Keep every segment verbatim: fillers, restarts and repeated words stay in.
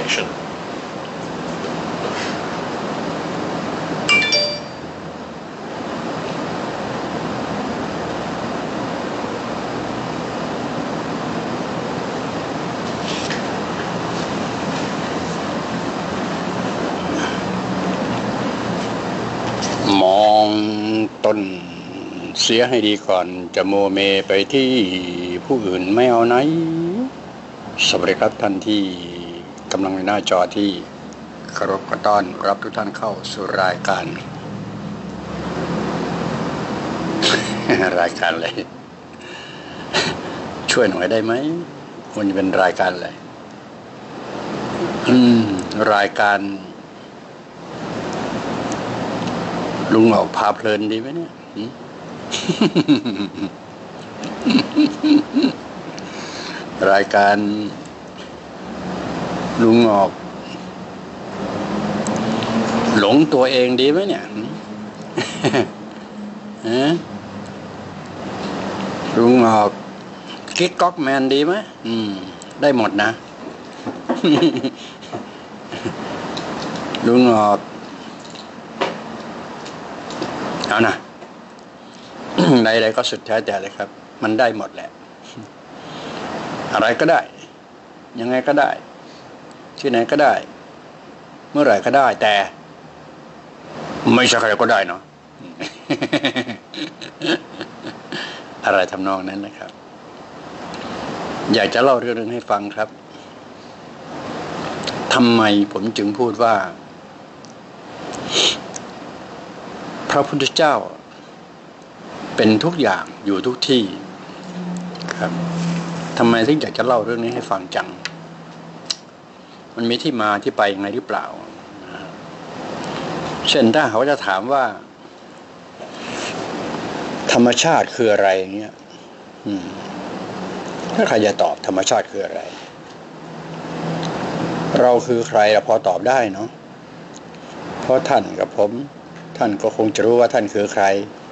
action มองตนเสียให้ดีก่อนจะโมเมไปที่ผู้อื่นไม่เอาไหนสวัสดีครับท่านที่กำลังในหน้าจอที่เคารพต้อนรับทุกท่านเข้าสู่รายการ รายการอะไรช่วยหน่อยได้ไหมควรจะเป็นรายการอะไรอืมรายการลุงออกพาเพลินดีไหมเนี่ยรายการลุงออกหลงตัวเองดีไหมเนี่ยลุงออกกิ๊กก๊อกแมนดีไหมอืมได้หมดนะ ลุงออกเอานะ ใดๆก็สุดแท้แต่เลยครับมันได้หมดแหละอะไรก็ได้ยังไงก็ได้ที่ไหนก็ได้เมื่อไหร่ก็ได้แต่ไม่ใช่ใครก็ได้เนาะ อะไรทำนองนั้นนะครับอยากจะเล่าเรื่องนึงให้ฟังครับทำไมผมจึงพูดว่าพระพุทธเจ้าเป็นทุกอย่างอยู่ทุกที่ครับทำไมถึงอยากจะเล่าเรื่องนี้ให้ฟังจังมันมีที่มาที่ไปยังไงหรือเปล่าเช่นถ้าเขาจะถามว่าธรรมชาติคืออะไรเงี้ยถ้าใครจะตอบธรรมชาติคืออะไรเราคือใครเราพอตอบได้เนาะเพราะท่านกับผมท่านก็คงจะรู้ว่าท่านคือใคร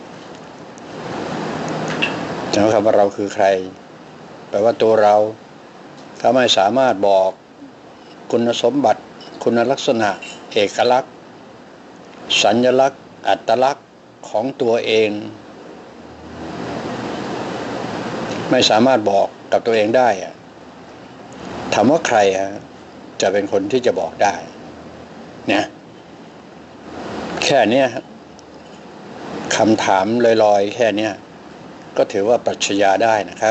นะครับว่าเราคือใครแปลว่าตัวเราถ้าไม่สามารถบอกคุณสมบัติคุณลักษณะเอกลักษณ์สัญลักษณ์อัตลักษณ์ของตัวเองไม่สามารถบอกกับตัวเองได้อะถามว่าใครจะเป็นคนที่จะบอกได้เนี่ยแค่นี้คำถามลอยๆแค่นี้ก็ถือว่าปรัชญาได้นะครับ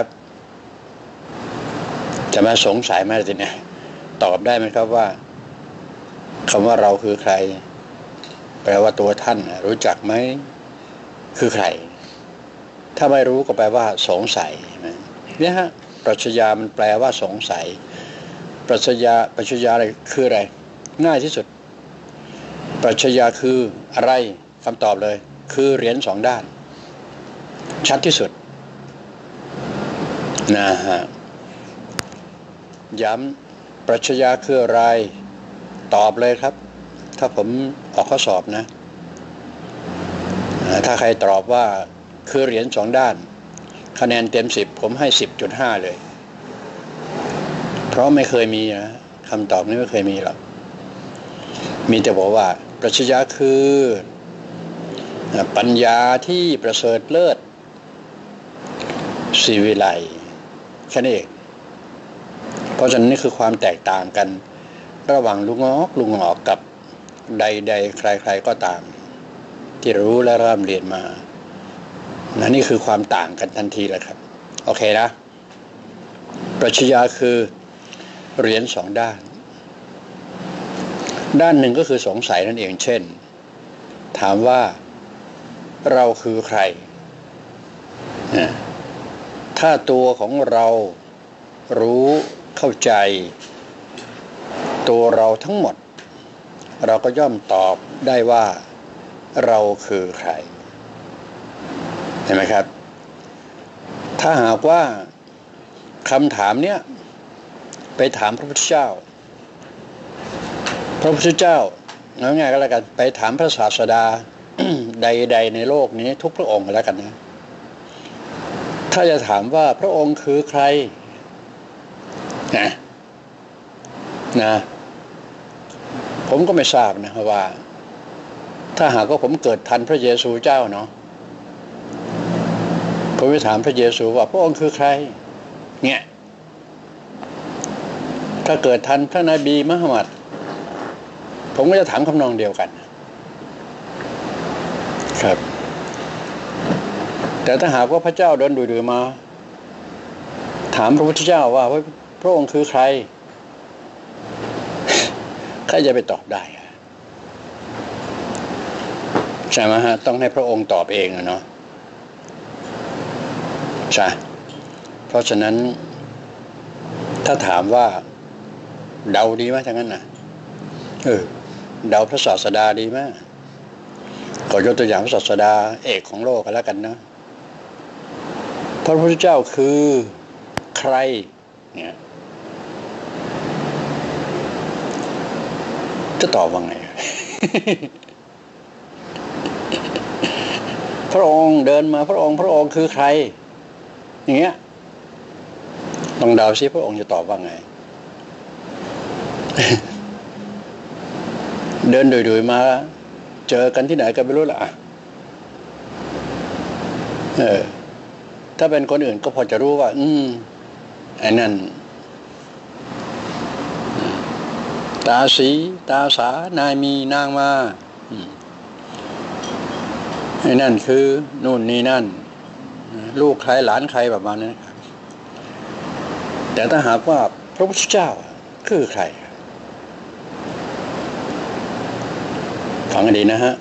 จะมาสงสัยไหมทีนี้ตอบได้ไหมครับว่าคำว่าเราคือใครแปลว่าตัวท่านรู้จักไหมคือใครถ้าไม่รู้ก็แปลว่าสงสัยเนี่ยฮะปรัชญามันแปลว่าสงสัยปรัชญาปรัชญาอะไรคืออะไรง่ายที่สุดปรัชญาคืออะไรคำตอบเลยคือเหรียญสองด้านชัดที่สุดนะฮะย้ำปรัชญาคืออะไรตอบเลยครับถ้าผมออกข้อสอบนะถ้าใครตอบว่าคือเหรียญสองด้านคะแนนเต็มสิบผมให้ สิบจุดห้า เลยเพราะไม่เคยมีนะคำตอบนี้ไม่เคยมีหรอกมีแต่บอกว่าปรัชญาคือปัญญาที่ประเสริฐเลิศศิวิไลแค่นี้เองเพราะฉะนั้นนี่คือความแตกต่างกันระหว่างลุงงอกลุงงอกกับใดๆใครๆก็ตามที่รู้และร่ำเรียนมานะนี่คือความต่างกันทันทีเลยครับโอเคนะปรัชญาคือเหรียญสองด้านด้านหนึ่งก็คือสงสัยนั่นเองเช่นถามว่าเราคือใครถ้าตัวของเรารู้เข้าใจตัวเราทั้งหมดเราก็ย่อมตอบได้ว่าเราคือใครเห็นไหมครับถ้าหากว่าคำถามเนี้ยไปถามพระพุทธเจ้าพระพุทธเจ้าง่ายๆก็แล้วกันไปถามพระศาสดา ใดๆในโลกนี้ทุกพระองค์แล้วกันนะถ้าจะถามว่าพระองค์คือใครนะนะผมก็ไม่ทราบนะว่าถ้าหากว่าผมเกิดทันพระเยซูเจ้าเนาะผมไปถามพระเยซูว่าพระองค์คือใครเนี่ยถ้าเกิดทันพระนบีมุฮัมมัดผมก็จะถามคำนองเดียวกันครับแต่ถ้าหากว่าพระเจ้าเดินดุยๆมาถามพระพุทธเจ้าว่าพระองค์คือใครใครจะไปตอบได้ใช่ไหมฮะต้องให้พระองค์ตอบเองเนาะใช่เพราะฉะนั้นถ้าถามว่าเดาดีไหมทั้งนั้นนะเออเดาพระศาสดาดีไหมก็ยกตัวอย่างพระศาสดาเอกของโลกกันแล้วกันนะพระพุทธเจ้าคือใครเนี่ยจะตอบว่าไง พระองค์เดินมาพระองค์พระองค์คือใครอย่างเงี้ยลองเดาซิพระองค์จะตอบว่าไง เดินดุยๆมาเจอกันที่ไหนกันไม่รู้ล่ะเออถ้าเป็นคนอื่นก็พอจะรู้ว่าอืมไอ้นั่นตาสีตาสานายมีนางมาไอ้นั่นคือนู่นนี่นั่นลูกใครหลานใครแบบนั้นนะครับแต่ถ้าหากว่าพระพุทธเจ้าคือใครฟังให้ดีนะฮะ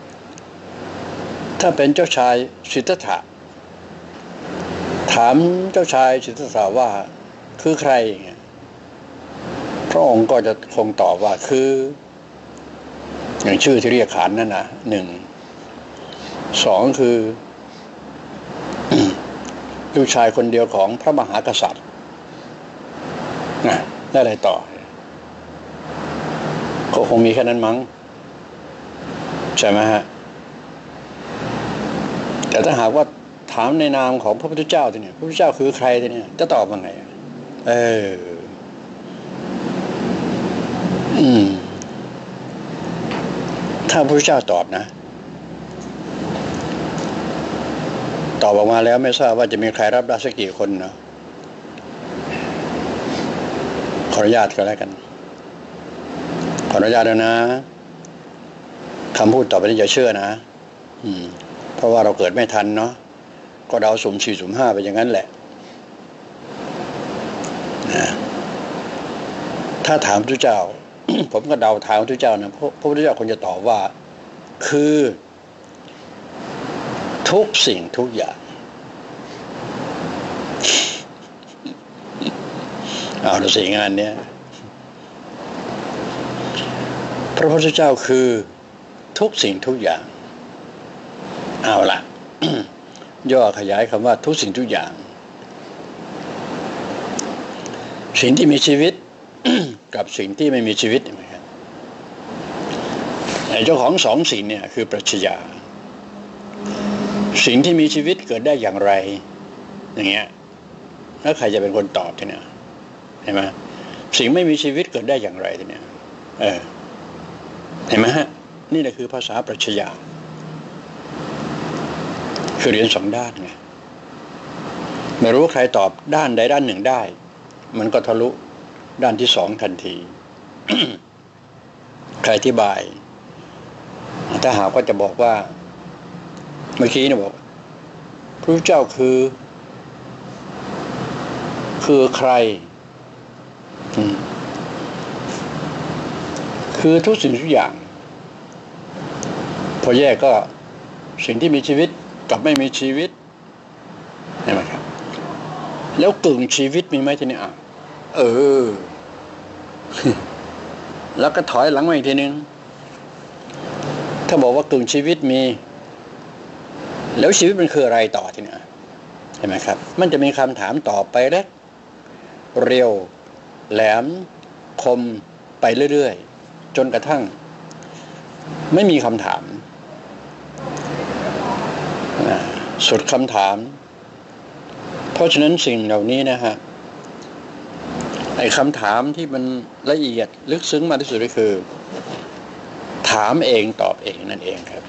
ถ้าเป็นเจ้าชายสิทธัตถะถามเจ้าชายสิทธัตถะว่าคือใครพระองค์ก็จะคงตอบว่าคืออย่างชื่อที่เรียกขานนั่นนะหนึ่งสองคือลูกชายคนเดียวของพระมหากษัตริย์นะได้อะไรต่อก็คงมีแค่นั้นมั้งใช่ไหมฮะแต่ถ้าหากว่าถามในนามของพระพุทธเจ้าทีเนี่ยพระพุทธเจ้าคือใครทีเนี่ยจะตอบว่าไงเอออืมถ้าพระพุทธเจ้าตอบนะตอบออกมาแล้วไม่ทราบว่าจะมีใครรับได้สักกี่คนเนาะขออนุญาตก็แล้วกันขออนุญาตแล้วนะคำพูดต่อไปนี้อย่าเชื่อนะอืมเพราะว่าเราเกิดไม่ทันเนาะก็เดาสุ่มสี่สุ่มห้าไปอย่างนั้นแหละนะถ้าถามพระเจ้า ผมก็เดาถามพระเจ้านะพระพุทธเจ้าควรจะตอบว่าคือทุกสิ่งทุกอย่างเอาละสิงานเนี้ยพระพุทธเจ้าคือทุกสิ่งทุกอย่างเอาละ ย่อขยายคำว่าทุกสิ่งทุกอย่างสิ่งที่มีชีวิต กับสิ่งที่ไม่มีชีวิตนะครับไอ้เจ้าของสองสิ่งเนี่ยคือปรัชญาสิ่งที่มีชีวิตเกิดได้อย่างไรอย่างเงี้ยแล้วใครจะเป็นคนตอบทีเนี่ยเห็นไหมสิ่งไม่มีชีวิตเกิดได้อย่างไรทีเนี่ยเออเห็นไหมฮะนี่แหละคือภาษาปรัชญาคือเรียนสองด้านไงไม่รู้ใครตอบด้านใดด้านหนึ่งได้มันก็ทะลุด้านที่สองทันที ใครอธิบายถ้าหากว่าจะบอกว่าเมื่อกี้เนี่ยบอกพระพุทธเจ้าคือคือใครคือทุกสิ่งทุกอย่างพอแยกก็สิ่งที่มีชีวิตกับไม่มีชีวิตเห็นไหมครับแล้วกึ่งชีวิตมีไหมทีนี้อ่ะเออ แล้วก็ถอยหลังมาอีกทีนึงถ้าบอกว่ากึ่งชีวิตมีแล้วชีวิตมันคืออะไรต่อทีนี้เห็นไหมครับมันจะมีคำถามต่อไปแล้วเรียวแหลมคมไปเรื่อยๆจนกระทั่งไม่มีคำถามสุดคำถามเพราะฉะนั้นสิ่งเหล่านี้นะฮะไอ้คำถามที่มันละเอียดลึกซึ้งมากที่สุดก็คือถามเองตอบเองนั่นเองครับ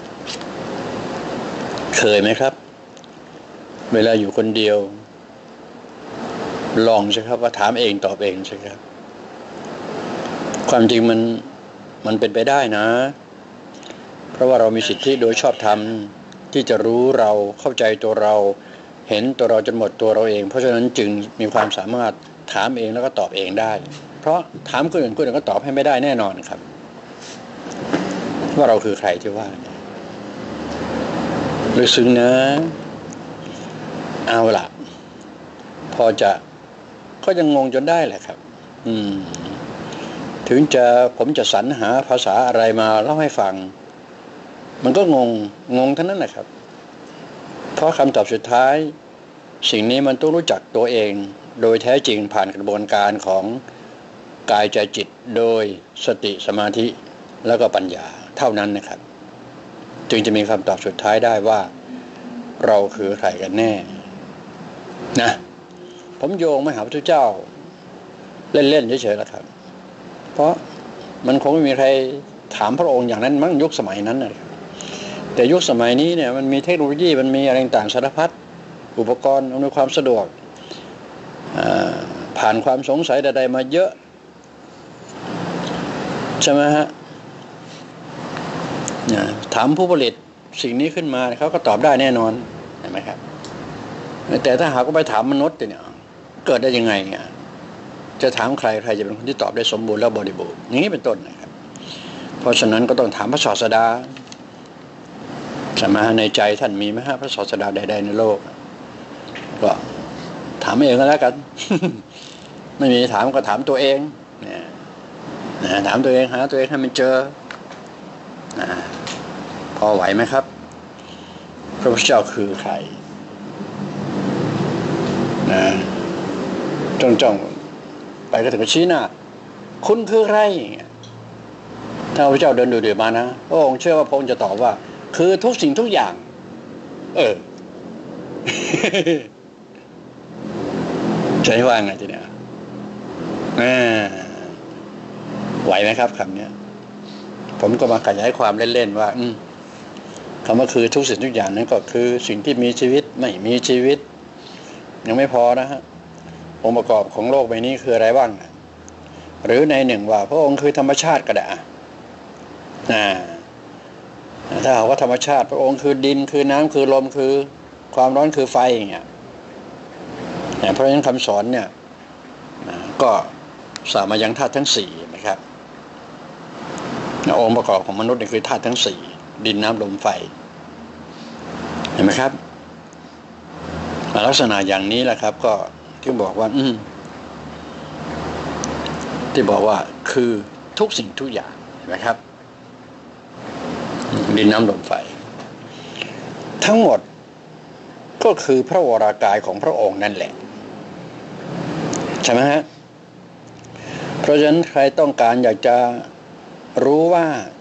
เคยไหมครับเวลาอยู่คนเดียวลองใช่ครับว่าถามเองตอบเองใช่ครับความจริงมันมันเป็นไปได้นะเพราะว่าเรามีสิทธิโดยชอบธรรมที่จะรู้เราเข้าใจตัวเราเห็นตัวเราจนหมดตัวเราเองเพราะฉะนั้นจึงมีความสามารถถามเองแล้วก็ตอบเองได้เพราะถามคนอื่นคนอื่นก็ตอบให้ไม่ได้แน่นอนครับว่าเราคือใครที่ว่าลึกซึ้งนะเอาล่ะพอจะก็ยังงงจนได้แหละครับอืมถึงจะผมจะสรรหาภาษาอะไรมาเล่าให้ฟังมันก็งงงงทั้งนั้นแหละครับเพราะคำตอบสุดท้ายสิ่งนี้มันต้องรู้จักตัวเองโดยแท้จริงผ่านกระบวนการของกายใจจิตโดยสติสมาธิแล้วก็ปัญญาเท่านั้นนะครับจึงจะมีคำตอบสุดท้ายได้ว่าเราคือใครกันแน่นะผมโยงมาหาพระพุทธเจ้าเล่นๆเฉยๆแล้วครับเพราะมันคงไม่มีใครถามพระองค์อย่างนั้นมั้งยุคสมัยนั้นนะแต่ยุคสมัยนี้เนี่ยมันมีเทคโนโลยีมันมีอะไรต่างๆสารพัดอุปกรณ์อำนวยความสะดวกผ่านความสงสัยใดๆมาเยอะใช่ไหมฮะถามผู้ผลิตสิ่งนี้ขึ้นมาเขาก็ตอบได้แน่นอนเห็นไหมครับแต่ถ้าหากว่าไปถามมนุษย์เนี่ยเกิดได้ยังไงเนี่ยจะถามใครใครจะเป็นคนที่ตอบได้สมบูรณ์และบริบูรณ์อย่างนี้เป็นต้นนะครับเพราะฉะนั้นก็ต้องถามพระศาสดาใช่ไหมในใจท่านมีไหมฮะพระศาสดาใดๆในโลกก็ถามเองก็แล้วกัน ไม่มีถามก็ถามตัวเองเนี่ยนะถามตัวเองหาตัวเองให้มันเจอนะพอไหวไหมครับพระพุทธเจ้าคือใครนะจ้องจ้องไปก็ถึงชี้หน้าคุณคือใครถ้าพระเจ้าเดินดูเดือดมานะพระองค์เชื่อว่าพระองค์จะตอบว่าคือทุกสิ่งทุกอย่างเออ จะให้ว่าไงทีเนี้ยไหวไหมครับคำนี้ผมก็มาขยายความเล่นๆว่าคำว่าคือทุกสิ่งทุกอย่างนั้นก็คือสิ่งที่มีชีวิตไม่มีชีวิตยังไม่พอนะฮะองค์ประกอบของโลกใบนี้คืออะไรบ้างหรือในหนึ่งว่าพระองค์คือธรรมชาติก็ได้อ่าถ้าหากว่าธรรมชาติพระองค์คือดินคือน้ำคือลมคือความร้อนคือไฟอย่างเงี้ยเพราะฉะนั้นคำสอนเนี่ยก็สามารถยังธาตุทั้งสี่นะครับองค์ประกอบของมนุษย์นี่คือธาตุทั้งสี่ดินน้ำลมไฟเห็นไหมครับลักษณะอย่างนี้แหละครับก็ที่บอกว่าอืมที่บอกว่าคือทุกสิ่งทุกอย่างเห็นไหมครับดินน้ำลมไฟทั้งหมดก็คือพระวรากายของพระองค์นั่นแหละใช่ไหมฮะเพราะฉะนั้นใครต้องการอยากจะรู้ว่า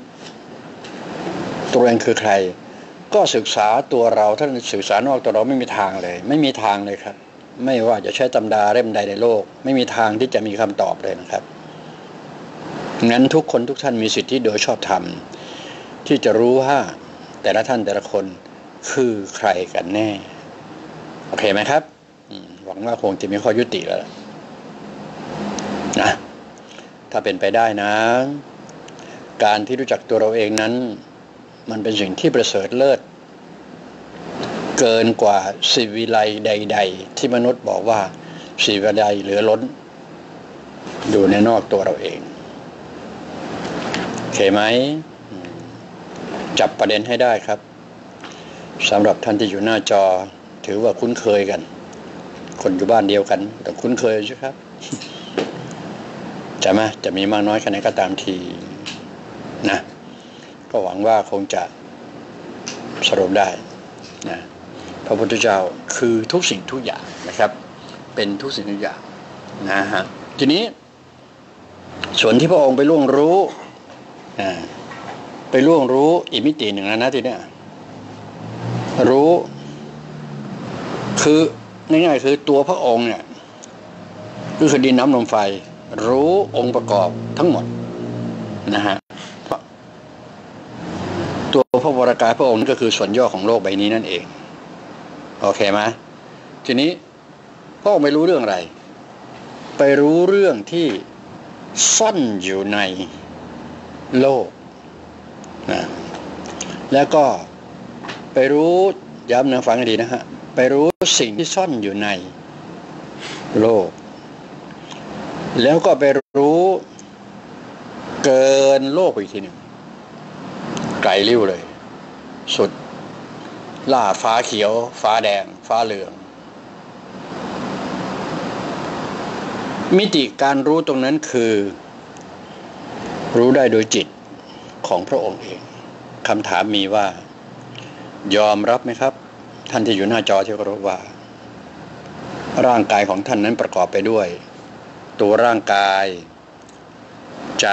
ตัวเองคือใครก็ศึกษาตัวเราถ้าศึกษานอกตัวเราไม่มีทางเลยไม่มีทางเลยครับไม่ว่าจะใช้ตำราเล่มใดในโลกไม่มีทางที่จะมีคำตอบเลยนะครับงั้นทุกคนทุกท่านมีสิทธิโดยชอบธรรมที่จะรู้ว่าแต่ละท่านแต่ละคนคือใครกันแน่โอเคไหมครับหวังว่าคงจะมีข้อยุติแล้วนะถ้าเป็นไปได้นะการที่รู้จักตัวเราเองนั้นมันเป็นสิ่งที่ประเสริฐเลิศเกินกว่าสิวิไลใดๆที่มนุษย์บอกว่าสิวิไลเหลือล้นอยู่ในนอกตัวเราเองโอเคไหมจับประเด็นให้ได้ครับสำหรับท่านที่อยู่หน้าจอถือว่าคุ้นเคยกันคนอยู่บ้านเดียวกันแต่คุ้นเคยใช่ครับใช่ไหมจะมีมากน้อยแค่ไหนก็ตามทีนะก็หวังว่าคงจะสรุปได้นะพระพุทธเจ้าคือทุกสิ่งทุกอย่างนะครับเป็นทุกสิ่งทุกอย่างนะฮะทีนี้ส่วนที่พระองค์ไปล่วงรู้นะไปล่วงรู้อีกมิติหนึ่งแล้วนะทีเนี้ยรู้คือง่ายๆคือตัวพระองค์เนี่ยคือดินน้ำลมไฟรู้องค์ประกอบทั้งหมดนะฮะระวรากายพระองค์ก็คือส่วนย่อของโลกใบนี้นั่นเองโอเคไหมทีนี้พระองค์ไม่รู้เรื่องอะไรไปรู้เรื่องที่ซ่อนอยู่ในโลกนะแล้วก็ไปรู้ย้ำนะฟังให้ดีนะฮะไปรู้สิ่งที่ซ่อนอยู่ในโลกแล้วก็ไปรู้เกินโลกอีกทีหนึ่งไกลลิ่วเลยสุดล่าฟ้าเขียวฟ้าแดงฟ้าเหลืองมิติการรู้ตรงนั้นคือรู้ได้โดยจิตของพระองค์เองคำถามมีว่ายอมรับไหมครับท่านที่อยู่หน้าจอที่เคารพว่าร่างกายของท่านนั้นประกอบไปด้วยตัวร่างกายใจ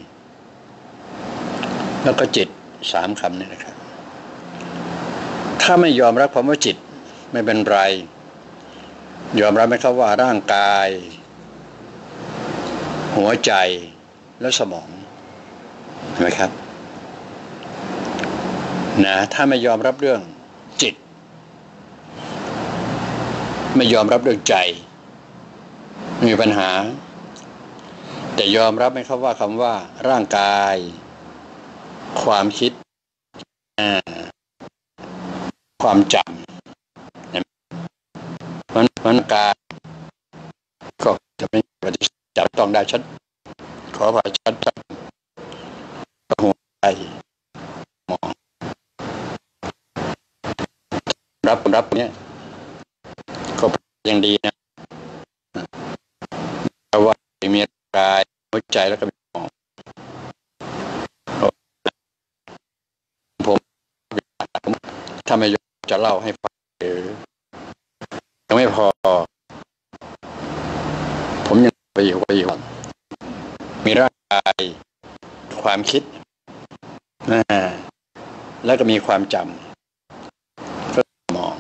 แล้วก็จิตสามคำนี่นะครับถ้าไม่ยอมรับคำว่าจิตไม่เป็นไรยอมรับไหมครับว่าร่างกายหัวใจและสมองเห็นไหมครับนะถ้าไม่ยอมรับเรื่องจิตไม่ยอมรับเรื่องใจมีปัญหาแต่ยอมรับไหมครับว่าคำว่าร่างกายความคิดความจำมันมันกายก็จะไม่ปฏิเสธจับต้องได้ชัดขอพายชัดชัดหัวใจมองรับรับเนี่ยก็ยังดีนะเพราะว่ามีกายหัวใจแล้วก็มีมองผมถ้าไม่ยอมจะเล่าให้ฟังยังไม่พอผมยังไปอยู่ไปอยู่มีร่างกายความคิดนะแล้วก็มีความจำก็มอง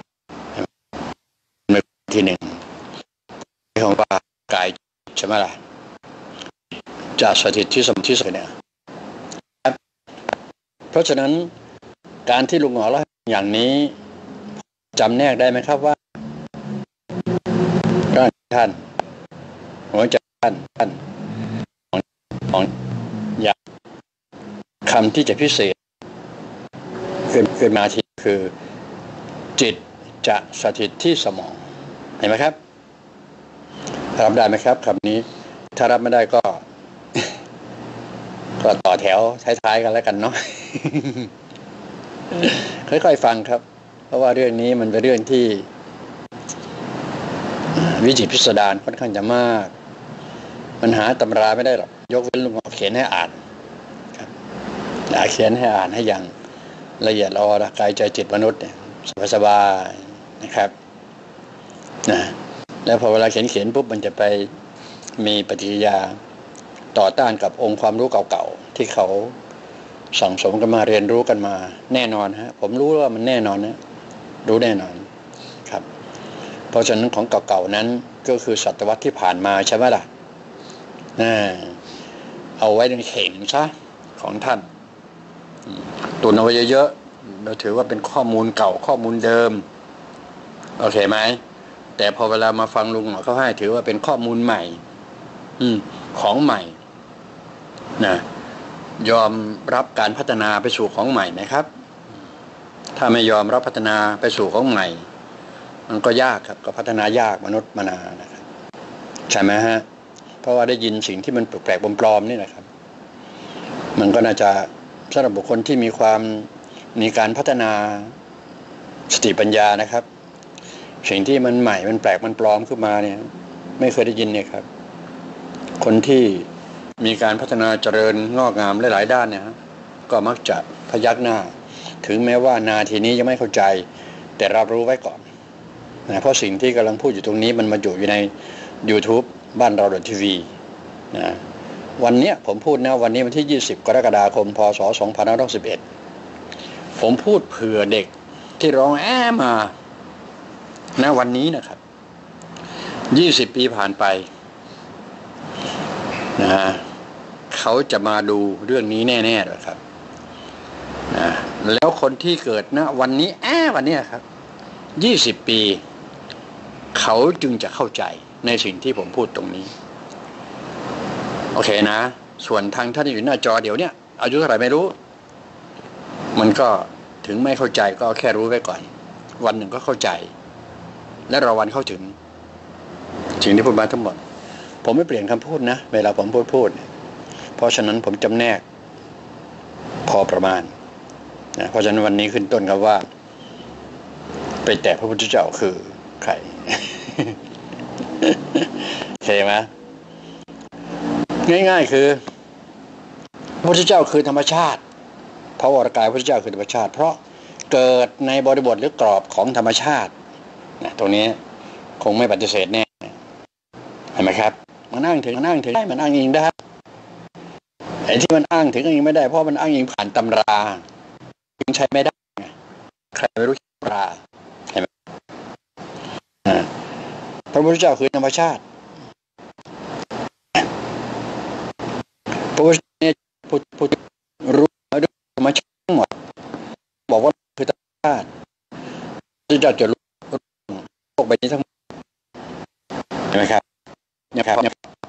ในที่หนึ่งของว่ากายใช่ไหมล่ะจะสถิตที่สมที่สุดเนี่ยเพราะฉะนั้นการที่ลุงหมอเล่าอย่างนี้จำแนกได้ไหมครับว่าร่างท่านหัวใจท่านท่านของของอย่างคำที่จะพิเศษขึ้นขึ้นมาที่คือจิตจะสถิตที่สมองเห็นไหมครับรับได้ไหมครับคำนี้ถ้ารับไม่ได้ก็ก็ต่อแถวท้ายๆกันแล้วกันเนาะ ค่อยๆฟังครับเพราะว่าเรื่องนี้มันเป็นเรื่องที่วิจิตรพิสดารค่อนข้างจะมากมันหาตำราไม่ได้หรอกยกเว้นลุงหมอเขียนให้อ่านครับอยากเขียนให้อ่านให้อย่างละเอียดละออกายใจจิตมนุษย์เนี่ยสบายๆนะครับนะแล้วพอเวลาเขียนเขียนปุ๊บมันจะไปมีปฏิกิริยาต่อต้านกับองค์ความรู้เก่าๆที่เขาสั่งสมกันมาเรียนรู้กันมาแน่นอนฮะผมรู้ว่ามันแน่นอนนะรู้แน่นอนครับเพราะฉะนั้นของเก่าๆนั้นก็คือศตวรรษที่ผ่านมาใช่ไหมล่ะนะเอาไว้ในเข่งซะของท่านตุนเอาไว้เยอะๆเราถือว่าเป็นข้อมูลเก่าข้อมูลเดิมโอเคไหมแต่พอเวลามาฟังลุงหมอเขาให้ถือว่าเป็นข้อมูลใหม่อืมของใหม่นะยอมรับการพัฒนาไปสู่ของใหม่ไหมครับถ้าไม่ยอมรับพัฒนาไปสู่ของใหม่มันก็ยากครับก็พัฒนายากมนุษย์มนานะครับใช่ไหมฮะเพราะว่าได้ยินสิ่งที่มันแปลกๆปลอมๆนี่นะครับมันก็น่าจะสำหรับบุคคลที่มีความมีการพัฒนาสติปัญญานะครับสิ่งที่มันใหม่มันแปลกมันปลอมขึ้นมาเนี่ยไม่เคยได้ยินเนี่ยครับคนที่มีการพัฒนาเจริญงอกงามหลายๆด้านเนี่ยก็มักจะพยักหน้าถึงแม้ว่านาทีนี้ยังไม่เข้าใจแต่รับรู้ไว้ก่อนนะเพราะสิ่งที่กำลังพูดอยู่ตรงนี้มันมาอยู่อยู่ใน YouTube บ้านเรา .tv นะวันนี้ผมพูดนะวันนี้วันที่ยี่สิบกรกฎาคมพศสองพันห้าร้อยสิบเอ็ดผมพูดเผื่อเด็กที่ร้องแอ้มาณวันนี้นะครับยี่สิบปีผ่านไปนะเขาจะมาดูเรื่องนี้แน่ๆเลยครับนะแล้วคนที่เกิดนะวันนี้แอบวันนี้ครับยี่สิบปีเขาจึงจะเข้าใจในสิ่งที่ผมพูดตรงนี้โอเคนะส่วนทางท่านที่อยู่หน้าจอเดี๋ยวเนี้ยอายุเท่าไหร่ไม่รู้มันก็ถึงไม่เข้าใจก็แค่รู้ไว้ก่อนวันหนึ่งก็เข้าใจและรอวันเข้าถึงสิ่งที่พูดมาทั้งหมดผมไม่เปลี่ยนคำพูดนะเวลาผมพูดพูดเพราะฉะนั้นผมจำแนกพอประมาณนะเพราะฉะนั้นวันนี้ขึ้นต้นครับว่าไปแตะพระพุทธเจ้าคือใคร ใช่ไหมง่ายๆคือพระพุทธเจ้าคือธรรมชาติพระวรกายพระพุทธเจ้าคือธรรมชาติเพราะเกิดในบริบทหรือกรอบของธรรมชาตินะตรงนี้คงไม่ปฏิเสธแน่เห็นไหมครับมันอ้างถึงมันอ้างถึงได้มันอ้างอิงได้ไอ้ที่มันอ้างถึงอ้างอิงไม่ได้เพราะมันอ้างอิงผ่านตำราถึงใช้ไม่ได้ใครไม่รู้ตำราเห็นไหมพระพุทธเจ้าคือธรรมชาติพระพุทธเจ้าพูดรู้ด้วยธรรมชาติทั้งหมดบอกว่าคือธรรมชาติพระพุทธเจ้าจะรู้โลกใบนี้ทั้งหมดเห็นไหมครับนะครับ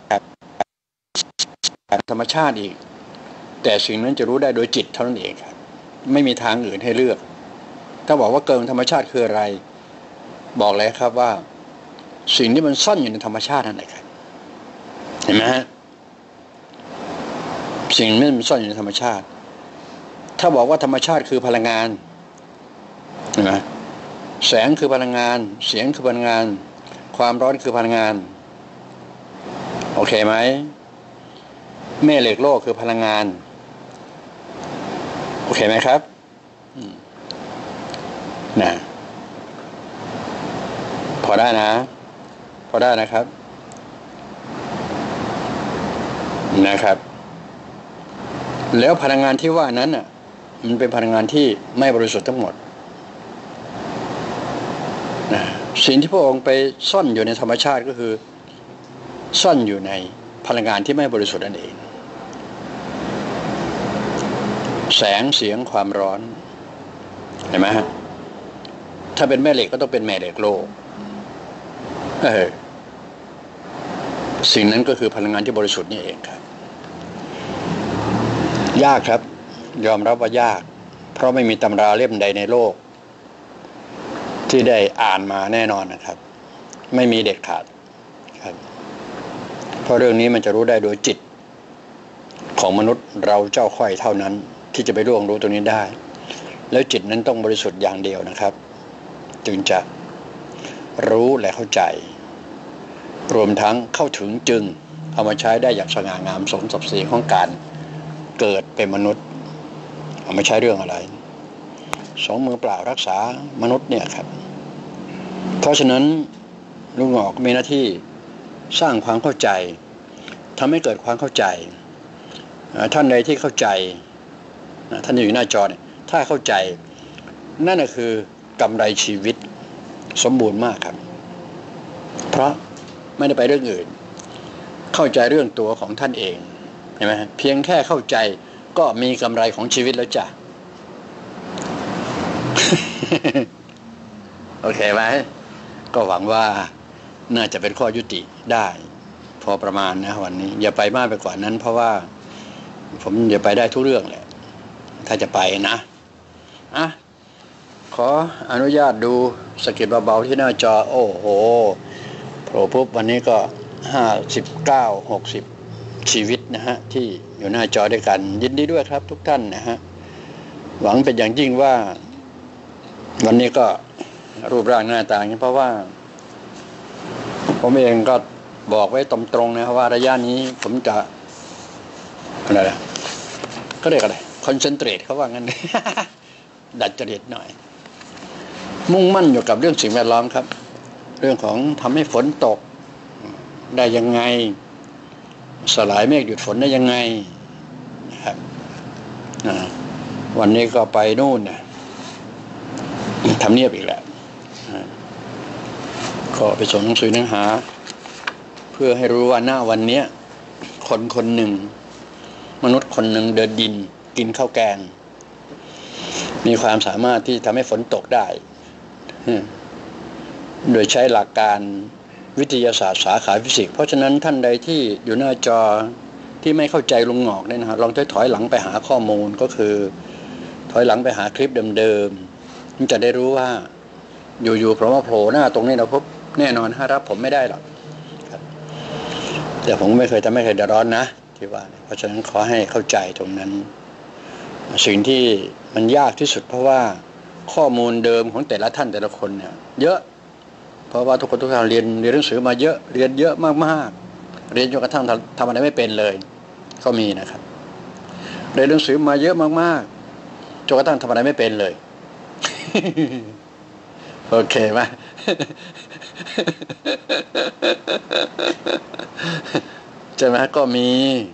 ครับธรรมชาติอีกแต่สิ่งนั้นจะรู้ได้โดยจิตเท่านั้นเองครับไม่มีทางอื่นให้เลือกถ้าบอกว่าเกินธรรมชาติคืออะไรบอกเลยครับว่าสิ่งที่มันซ่อนอยู่ในธรรมชาตินั่นแหละครับเห็นไหมฮะสิ่งนี้มันซ่อนอยู่ในธรรมชาติถ้าบอกว่าธรรมชาติคือพลังงานเห็นไหมแสงคือพลังงานเสียงคือพลังงานความร้อนคือพลังงานโอเคไหมแม่เหล็กโลกคือพลังงานโอเคไหมครับนะพอได้นะพอได้นะครับนะครับแล้วพลังงานที่ว่านั้นอ่ะมันเป็นพลังงานที่ไม่บริสุทธิ์ทั้งหมดนะสิ่งที่พระองค์ไปซ่อนอยู่ในธรรมชาติก็คือซ่อนอยู่ในพลังงานที่ไม่บริสุทธิ์นั่นเองแสงเสียงความร้อนเห็นไหมฮะถ้าเป็นแม่เหล็กก็ต้องเป็นแม่เหล็กโลกเออสิ่งนั้นก็คือพลังงานที่บริสุทธิ์นี่เองครับยากครับยอมรับว่ายากเพราะไม่มีตำราเล่มใดในโลกที่ได้อ่านมาแน่นอนนะครับไม่มีเด็ดขาดครับเพราะเรื่องนี้มันจะรู้ได้โดยจิตของมนุษย์เราเจ้าค่อยเท่านั้นที่จะไปล่วงรู้ตัวนี้ได้แล้วจิตนั้นต้องบริสุทธิ์อย่างเดียวนะครับจึงจะรู้และเข้าใจรวมทั้งเข้าถึงจึงเอามาใช้ได้อย่างสง่างามสมศักดิ์ศรีของการเกิดเป็นมนุษย์เอามาใช้เรื่องอะไรสองมือเปล่ารักษามนุษย์เนี่ยครับเพราะฉะนั้นลุงหงอกมีหน้าที่สร้างความเข้าใจทำให้เกิดความเข้าใจท่านใดที่เข้าใจท่านอยู่หน้าจอเนี่ยถ้าเข้าใจนั่นก็คือกำไรชีวิตสมบูรณ์มากครับเพราะไม่ได้ไปเรื่องอื่นเข้าใจเรื่องตัวของท่านเองเห็นไหมเพียงแค่เข้าใจก็มีกำไรของชีวิตแล้วจ้ะ โอเคไหมก็หวังว่าน่าจะเป็นข้อยุติได้พอประมาณนะวันนี้อย่าไปมากไปกว่านั้นเพราะว่าผมอย่าไปได้ทุกเรื่องแหละถ้าจะไปนะอ่ะขออนุญาตดูสกิดเบาๆที่หน้าจอโอ้โหโผล่ปุ๊บวันนี้ก็ห้าสิบเก้าหกสิบชีวิตนะฮะที่อยู่หน้าจอด้วยกันยินดีด้วยครับทุกท่านนะฮะหวังเป็นอย่างยิ่งว่าวันนี้ก็รูปร่างหน้าตาอย่างนี้เพราะว่าผมเองก็บอกไว้ตรงๆนะครับว่าระยะนี้ผมจะอะไรนะก็เรียกอะไรคอนเซนเทรตเขาว่างั้น ดัดจริตหน่อยมุ่งมั่นอยู่กับเรื่องสิ่งแวดล้อมครับเรื่องของทำให้ฝนตกได้ยังไงสลายเมฆหยุดฝนได้ยังไงนะครับวันนี้ก็ไปนู่นนะทำเนียบอีกแล้วก็ไปส่งหนังสือเนื้อหาเพื่อให้รู้ว่าหน้าวันนี้คนคนหนึ่งมนุษย์คนหนึ่งเดินดินกินข้าวแกงมีความสามารถที่ทำให้ฝนตกได้โดยใช้หลักการวิทยาศาสตร์สาขาฟิสิกส์เพราะฉะนั้นท่านใดที่อยู่หน้าจอที่ไม่เข้าใจลุงหงอกเนี่ยนะฮะลองถอยหลังไปหาข้อมูลก็คือถอยหลังไปหาคลิปเดิมๆมันจะได้รู้ว่าอยู่ๆเพราะว่าโผล่หน้าตรงนี้เราพบแน่นอนฮะรับผมไม่ได้หรอกแต่ผมไม่เคยทำให้ใครเดือดร้อนนะที่ว่าเพราะฉะนั้นขอให้เข้าใจตรงนั้นสิ่งที่มันยากที่สุดเพราะว่าข้อมูลเดิมของแต่ละท่านแต่ละคนเนี่ยเยอะเพราะว่าทุกคนทุกท่านเรียนเรียนหนังสือมาเยอะเรียนเยอะมากๆเรียนจนกระทั่งทำอะไรไม่เป็นเลยก็มีนะครับเรียนหนังสือมาเยอะมากๆจนกระทั่งทำอะไรไม่เป็นเลย โอเคไหม ใช่ไหมก็มี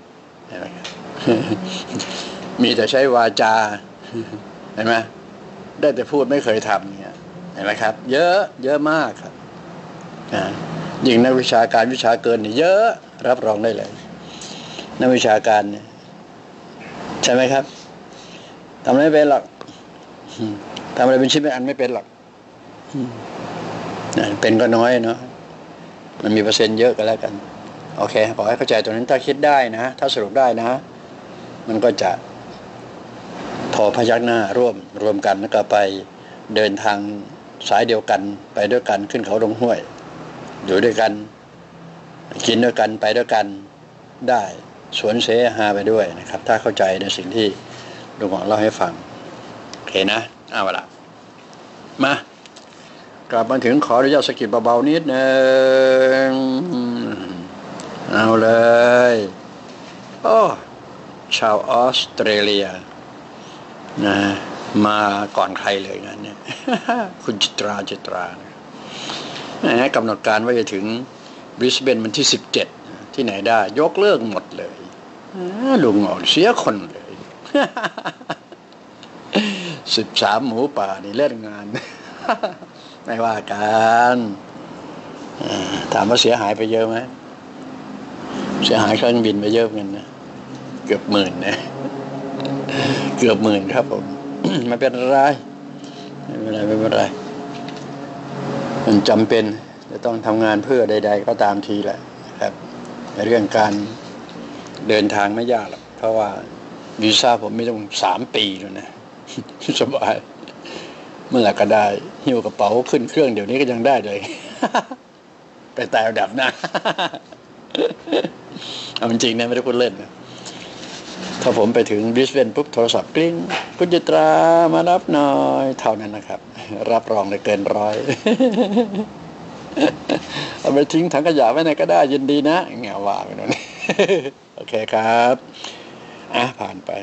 มีแต่ใช้วาจาเห็นไหมได้แต่พูดไม่เคยทำเนี่ยเห็นไหมครับเยอะเยอะมากครับยิ่งนักวิชาการวิชาเกินนี่เยอะรับรองได้เลยนักวิชาการเนี่ยใช่ไหมครับทำอะไรไม่เป็นหรอกทำอะไรเป็นชิ้นเป็นอันไม่เป็นหรอกเป็นก็น้อยเนาะมันมีเปอร์เซ็นต์เยอะก็แล้วกันโอเคขอให้เข้าใจตรงนั้นถ้าคิดได้นะถ้าสรุปได้นะมันก็จะพอพยักหน้าร่วมรวมกันแล้วก็ไปเดินทางสายเดียวกันไปด้วยกันขึ้นเขาลงห้วยอยู่ด้วยกันกินด้วยกันไปด้วยกันได้สวนเสหาไปด้วยนะครับถ้าเข้าใจในสิ่งที่ลุงหมอเล่าให้ฟังโอเคนะเอาละมากลับมาถึงขออนุญาตสกิดเบาๆนิดนึงเอาเลยโอ้ชาวออสเตรเลียนะมาก่อนใครเลยงั้นเนี่ย คุณจิตราจิตรานะกำหนดการว่าจะถึงบริสเบนวันที่สิบเจ็ดที่ไหนได้ยกเลิกหมดเลยลุงหงอกเสียคนเลย สิบสามหมูป่านี่เล่นงาน ไม่ว่ากันถามว่าเสียหายไปเยอะไหมเสียหายเครื่องบินไปเยอะเงินนะเกือบหมื่นนะเกือบหมื่นครับผม ไม่เป็นไรไม่เป็นไรไม่เป็นไรมันจำเป็นจะต้องทำงานเพื่อใดๆก็ตามทีแหละครับในเรื่องการเดินทางไม่ยากหรอกเพราะว่าวีซ่าผมไม่ต้องสามปีแล้วนะสบายเมื่อไหร่ก็ได้หิ้วกระเป๋าขึ้นเครื่องเดี๋ยวนี้ก็ยังได้เลย ไปตายระดับหน้า เอาจริงๆนะไม่ได้พูดเล่นนะถ้าผมไปถึงบริสเบนปุ๊บโทรศัพท์กริ้งคุณจิตรามารับหน่อยเท่านั้นนะครับรับรองได้เกินร้อย เอาไปทิ้งถังขยะไว้ไหนก็ได้ยินดีนะเงาว่าไปนั่น โอเคครับอ่ะผ่านไป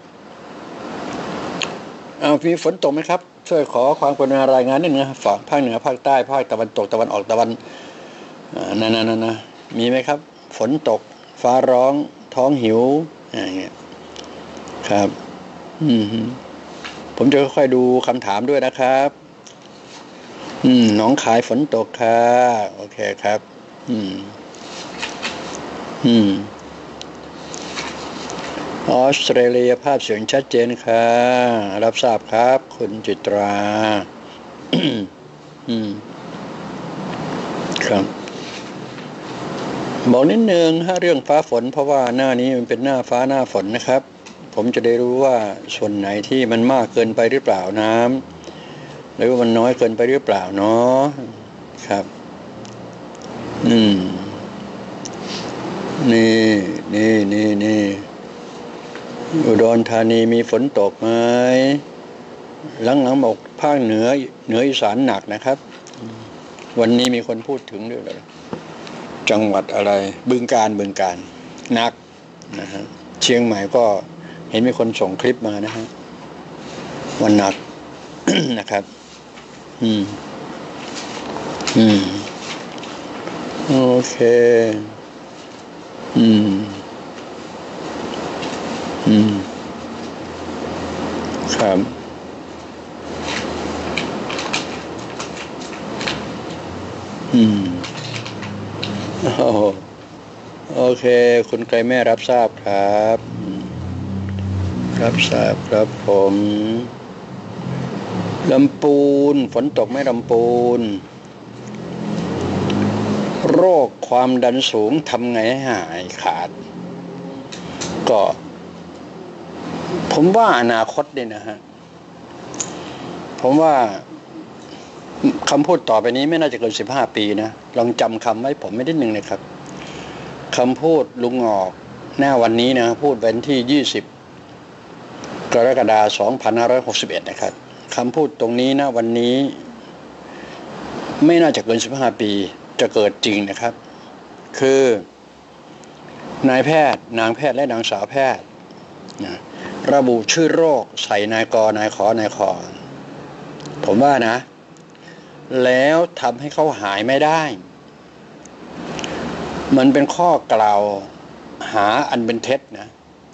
เอามีฝนตกไหมครับช่วยขอความกรุณารายงานนิดนึงนะฝั่งภาคเหนือภาคใต้ภาคตะวันตกตะวันออกตะวันนั่นๆนะมีไหมครับฝนตกฟ้าร้องท้องหิวอย่างเงี้ยครับอืมผมจะค่อยๆดูคำถามด้วยนะครับอืมหนองคายฝนตกค่ะโอเคครับอืมอืมออสเตรเลียภาพเสียงชัดเจนค่ะรับทราบครับคุณจิตรา อืมครับบอกนิดนึงถ้าเรื่องฟ้าฝนเพราะว่าหน้านี้มันเป็นหน้าฟ้าหน้าฝนนะครับผมจะได้รู้ว่าส่วนไหนที่มันมากเกินไปหรือเปล่าน้ำหรือว่ามันน้อยเกินไปหรือเปล่าเนาะครับอืมนี่นี่นี่นี่อุดรธานีมีฝนตกไหมหลังๆบอกภาคเหนือเหนืออีสานหนักนะครับวันนี้มีคนพูดถึงด้วยเลยจังหวัดอะไรบึงกาฬบึงกาฬหนักนะฮะเชียงใหม่ก็เห็นมีคนส่งคลิปมานะฮะวันหนัก นะครับอืมอืมโอเคอืมอืมครับอืมโอ้โอเคคุณไกรแม่รับทราบครับรับทราบครับผมลำปูนฝนตกไม่ลำปูนโรคความดันสูงทำไงให้หายขาดก็ผมว่าอนาคตเนี่ยนะฮะผมว่าคำพูดต่อไปนี้ไม่น่าจะเกินสิบห้าปีนะลองจำคำไว้ผมไม่ได้หนึ่งเลยครับคำพูดลุงออกหน้าวันนี้นะพูดวันที่ยี่สิบกรกฎาคมสองพันห้าร้อยหกสิบเอ็ดนะครับคำพูดตรงนี้นะวันนี้ไม่น่าจะเกินสิบห้าปีจะเกิดจริงนะครับคือนายแพทย์นางแพทย์และนางสาวแพทย์นะระบุชื่อโรคใส่นายกนายขอนายขอผมว่านะแล้วทำให้เขาหายไม่ได้มันเป็นข้อกล่าวหาอันเป็นเท็จนะ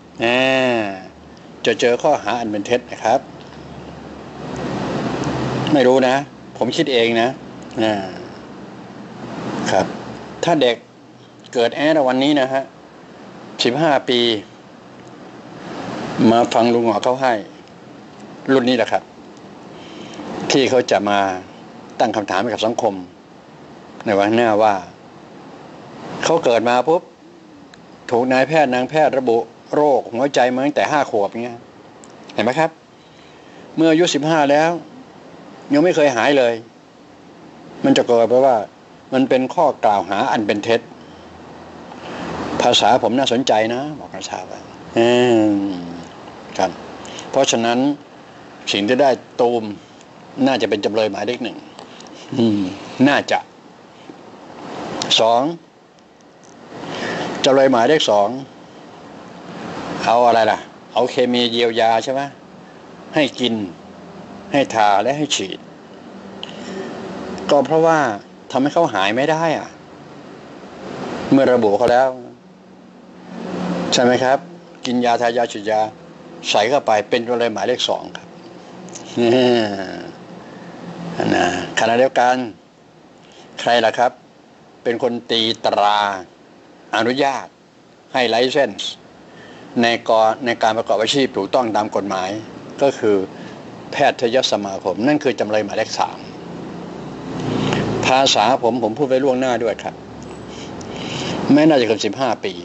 จะเจอข้อหาอันเป็นเท็จนะครับไม่รู้นะผมคิดเองนะครับถ้าเด็กเกิดแอดวันนี้นะฮะสิบห้าปีมาฟังลุงหงอเขาให้รุ่นนี้แหละครับที่เขาจะมาตั้งคำถามให้กับสังคมในวันหน้าว่าเขาเกิดมาปุ๊บถูกนายแพทย์นางแพทย์ระบุโรคหัวใจมาตั้งแต่ห้าขวบเงี้ยเห็นไหมครับเมื่ออายุสิบห้าแล้วยังไม่เคยหายเลยมันจะเกิดเพราะว่ามันเป็นข้อกล่าวหาอันเป็นเท็จภาษาผมน่าสนใจนะบอกภาษาไปครับเพราะฉะนั้นสิ่งที่ได้ตูมน่าจะเป็นจำเลยหมายเลขหนึ่งน่าจะสองจำเลยหมายเลขสองเอาอะไรล่ะเอาเคมีเยียวยาใช่ไหมให้กินให้ทาและให้ฉีดก็เพราะว่าทำให้เขาหายไม่ได้อ่ะเมื่อระบุเขาแล้วใช่ไหมครับกินยาทายาฉีดยาใส่เข้าไปเป็นจำเลยหมายเลขสองครับนะขณะเดียวกันใครล่ะครับเป็นคนตีตราอนุญาตให้ไลเซนส์ในกรในการประกอบอาชีพถูกต้องตามกฎหมายก็คือแพทยสมาคมนั่นคือจำเลยหมายเลขสามภาษาผมผมพูดไว้ล่วงหน้าด้วยครับไม่น่าจะเกินสิบห้าปี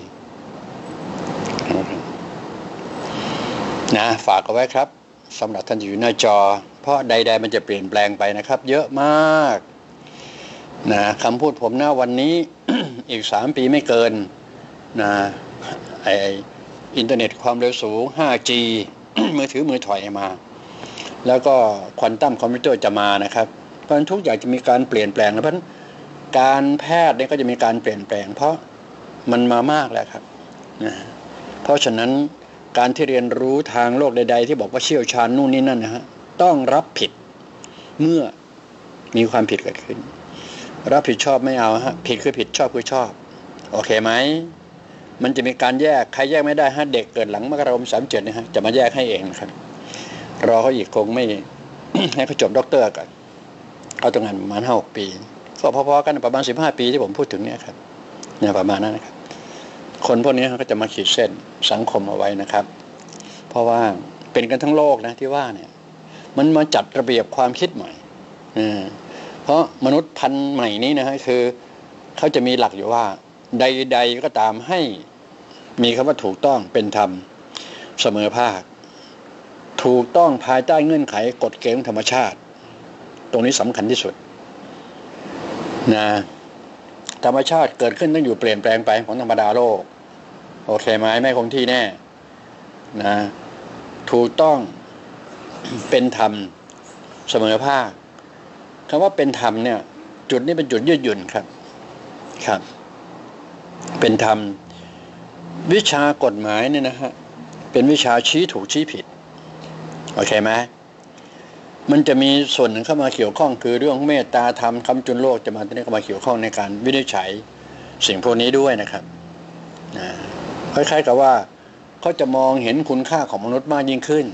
นะฝากเอาไว้ครับสำหรับท่านที่อยู่หน้าจอเพราะใดๆมันจะเปลี่ยนแปลงไปนะครับเยอะมากนะคำพูดผมนะวันนี้ อีกสามปีไม่เกินนะไออินเทอร์เน็ตความเร็วสูง ห้าจี มือถือมือถอยมาแล้วก็ควอนตัมคอมพิวเตอร์จะมานะครับเพราะฉะนั้นทุกอย่างจะมีการเปลี่ยนแปลงเพราะฉะนั้นการแพทย์เนี่ยก็จะมีการเปลี่ยนแปลงเพราะมันมามากแล้วครับนะเพราะฉะนั้นการที่เรียนรู้ทางโลกใดๆที่บอกว่าเชี่ยวชาญนู่นนี่นั่นนะฮะต้องรับผิดเมื่อมีความผิดเกิดขึ้นรับผิดชอบไม่เอาฮะผิดคือผิดชอบคือชอบโอเคไหมมันจะมีการแยกใครแยกไม่ได้ฮะเด็กเกิดหลังมกราคมสามเจ็ดนะฮะจะมาแยกให้เองนะครับรอเขาอีกคงไม่ ให้เขาจบด็อกเตอร์ก่อนเอาตรงนั้นประมาณห้าหกปีก็พอๆกันประมาณสิบห้าปีที่ผมพูดถึงเนี่ยครับเนี่ยประมาณนั้นนะครับคนพวกนี้เขาก็จะมาขีดเส้นสังคมเอาไว้นะครับเพราะว่าเป็นกันทั้งโลกนะที่ว่าเนี่ยมันมาจัดระเบียบความคิดใหม่เพราะมนุษย์พันธุ์ใหม่นี้นะฮะคือเขาจะมีหลักอยู่ว่าใดๆก็ตามให้มีคำว่าถูกต้องเป็นธรรมเสมอภาคถูกต้องภายใต้เงื่อนไขกฎเกณฑ์ธรรมชาติตรงนี้สำคัญที่สุดนะธรรมชาติเกิดขึ้นต้องอยู่เปลี่ยนแปลงไปของธรรมดาโลกโอเคไหมไม่คงที่แน่นะถูกต้องเป็นธรรมเสมอภาคคำว่าเป็นธรรมเนี่ยจุดนี้เป็นจุดยืดหยุ่นครับครับเป็นธรรมวิชากฎหมายเนี่ยนะฮะเป็นวิชาชี้ถูกชี้ผิดโอเคไหมมันจะมีส่วนหนึ่งเข้ามาเกี่ยวข้องคือเรื่องเมตตาธรรมคำจุนโลกจะมาที่นี่เข้ามาเกี่ยวข้องในการวินิจฉัยสิ่งพวกนี้ด้วยนะครับนะคล้ายๆกับว่าเขาจะมองเห็นคุณค่าของมนุษย์มากยิ่งขึ้น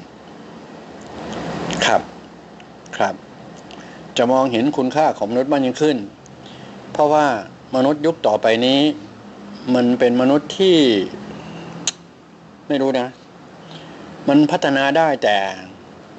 ครับครับจะมองเห็นคุณค่าของมนุษย์มากยิ่งขึ้นเพราะว่ามนุษย์ยุคต่อไปนี้มันเป็นมนุษย์ที่ไม่รู้นะมันพัฒนาได้แต่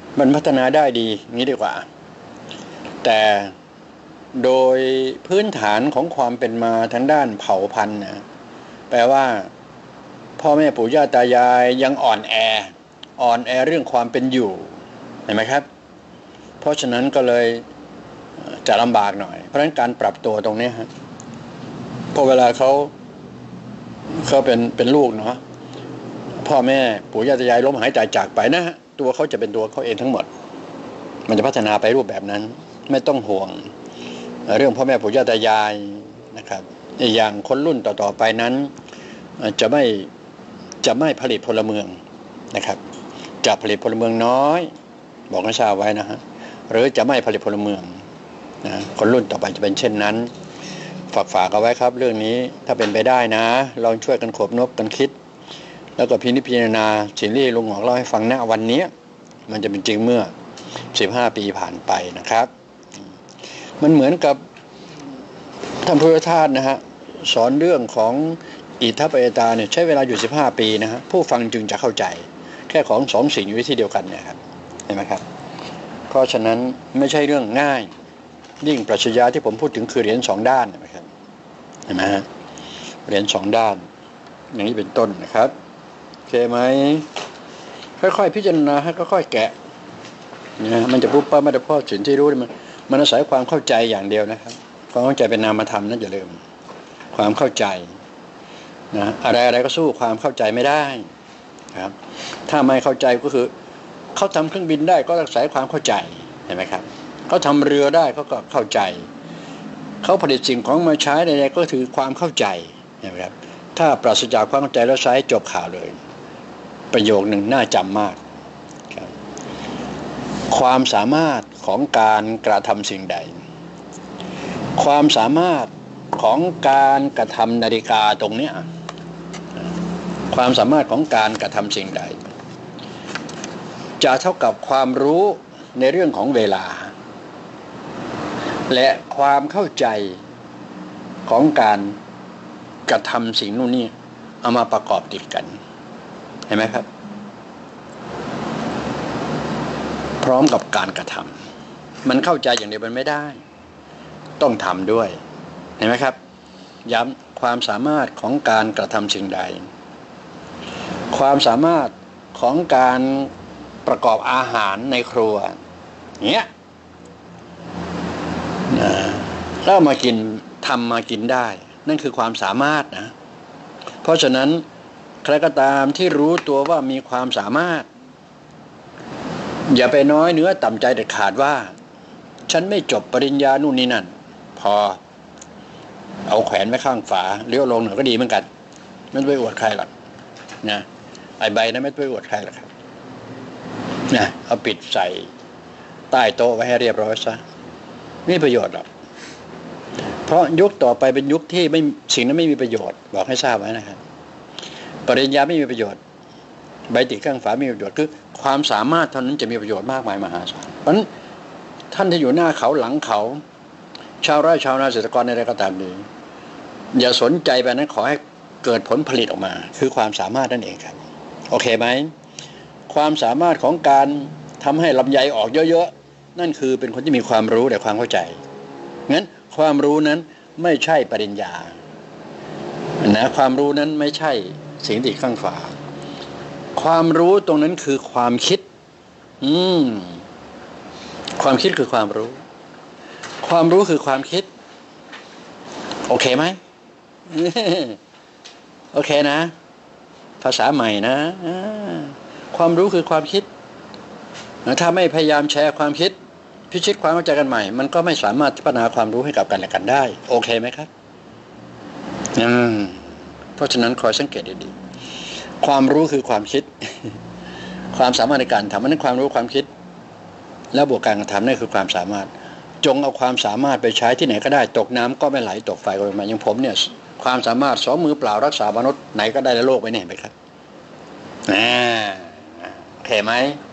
มันพัฒนาได้ดีงี้ดีกว่าแต่โดยพื้นฐานของความเป็นมาทางด้านเผ่าพันธุ์นะแปลว่าพ่อแม่ปู่ย่าตายายยังอ่อนแออ่อนแอเรื่องความเป็นอยู่เห็นไหมครับเพราะฉะนั้นก็เลยจะลำบากหน่อยเพราะฉะนั้นการปรับตัวตรงนี้ฮะพอเวลาเขาเขาเป็นเป็นลูกเนาะพ่อแม่ปู่ย่าตายายล้มหายตายจากไปนะฮะตัวเขาจะเป็นตัวเขาเองทั้งหมดมันจะพัฒนาไปรูปแบบนั้นไม่ต้องห่วงเรื่องพ่อแม่ปู่ย่าตายายนะครับอย่างคนรุ่นต่อๆไปนั้นจะไม่จะไม่ผลิตพลเมืองนะครับจะผลิตพลเมืองน้อยบอกให้ทราบไว้นะฮะหรือจะไม่ผลิตพลเมืองนะคนรุ่นต่อไปจะเป็นเช่นนั้นฝากฝากเอาไว้ครับเรื่องนี้ถ้าเป็นไปได้นะลองช่วยกันขบนบกันคิดแล้วก็พินิจพิจารณาสิ่งที่ลุงหงอกเล่าให้ฟังณวันนี้มันจะเป็นจริงเมื่อสิบห้าปีผ่านไปนะครับมันเหมือนกับท่านพุทธทาสนะฮะสอนเรื่องของอิทธปยตาเนี่ยใช้เวลาอยู่สิบห้าปีนะฮะผู้ฟังจึงจะเข้าใจแค่ของสองสิ่งอยู่ที่เดียวกันเนี่ยครับเห็นไหมครับเพราะฉะนั้นไม่ใช่เรื่องง่ายยิ่งปรัชญาที่ผมพูดถึงคือเหรียญสองด้านนะครับเห็นไหมฮะเหรียญสองด้านอย่างนี้เป็นต้นนะครับโอเคไหมค่อยๆพิจารณาให้ค่อยๆแกะนะมันจะปุ๊บปั๊บไม่ได้เพราะสิ่งที่รู้มันมันอาศัยความเข้าใจอย่างเดียวนะครับความเข้าใจเป็นนามธรรมนั่นอย่าลืมความเข้าใจนะอะไรอะไรก็สู้ความเข้าใจไม่ได้ครับถ้าไม่เข้าใจก็คือเขาทำเครื่องบินได้ก็อาศัยความเข้าใจเห็นไหมครับเขาทำเรือได้เขาก็เข้าใจเขาผลิตสิ่งของมาใช้ใดๆก็คือความเข้าใจเห็นไหมครับถ้าปราศจากความเข้าใจแล้วใช้จบข่าวเลยประโยคหนึ่งน่าจำมากครับความสามารถของการกระทำสิ่งใดความสามารถของการกระทำนาฬิกาตรงนี้ความสามารถของการกระทำสิ่งใดจะเท่ากับความรู้ในเรื่องของเวลาและความเข้าใจของการกระทำสิ่งนู่นนี่เอามาประกอบติดกันเห็นไหมครับพร้อมกับการกระทำมันเข้าใจอย่างเดียวมันไม่ได้ต้องทำด้วยเห็นไหมครับย้ำความสามารถของการกระทำสิ่งใดความสามารถของการประกอบอาหารในครัวเนี้ยแล้วมากินทำมากินได้นั่นคือความสามารถนะเพราะฉะนั้นใครก็ตามที่รู้ตัวว่ามีความสามารถอย่าไปน้อยเนื้อต่ำใจเด็ดขาดว่าฉันไม่จบปริญญานู่นนี่นั่นพอเอาแขวนไว้ข้างฝาเลี้ยวลงหน่อยก็ดีเหมือนกันไม่ไปอวดใครหรอกนะไอใบนั้นไม่ไปอวดใครหรอกครับนะเอาปิดใส่ใต้โต๊ะไว้ให้เรียบร้อยซะไม่มีประโยชน์หรอกเพราะยุคต่อไปเป็นยุคที่ไม่สิ่งนั้นไม่มีประโยชน์บอกให้ทราบไว้นะครับปริญญาไม่มีประโยชน์ใบติดข้างฝาไม่มีประโยชน์คือความสามารถเท่านั้นจะมีประโยชน์มากมายมหาศาลเพราะฉะนั้นท่านที่อยู่หน้าเขาหลังเขาชาวไร่ชาวนาเกษตรกรในอะไรก็ตามนี้อย่าสนใจไปนั้นขอให้เกิดผลผลิตออกมาคือความสามารถนั่นเองครับโอเคไหมความสามารถของการทำให้ลำไยออกเยอะๆนั่นคือเป็นคนที่มีความรู้และความเข้าใจงั้นความรู้นั้นไม่ใช่ปริญญานะความรู้นั้นไม่ใช่สิ่งติดข้างฝาความรู้ตรงนั้นคือความคิดอืมความคิดคือความรู้ความรู้คือความคิดโอเคไหม โอเคนะภาษาใหม่นะความรู้คือความคิดถ้าไม่พยายามแชร์ความคิดพิชิตความเข้าใจกันใหม่มันก็ไม่สามารถพัฒนาความรู้ให้กับกันและกันได้โอเคไหมครับอืมเพราะฉะนั้นคอยสังเกตดีๆความรู้คือความคิด ความสามารถในการทำนั้นความรู้ความคิดแล้วบวกการกระทำนั่นคือความสามารถจงเอาความสามารถไปใช้ที่ไหนก็ได้ตกน้ำก็ไม่ไหลตกไฟก็ไม่ไหม้อย่างผมเนี่ยความสามารถสองมือเปล่ารักษามนุษย์ไหนก็ได้ในโลกไปเนี่ยไหมครับอ่าโอเคไหม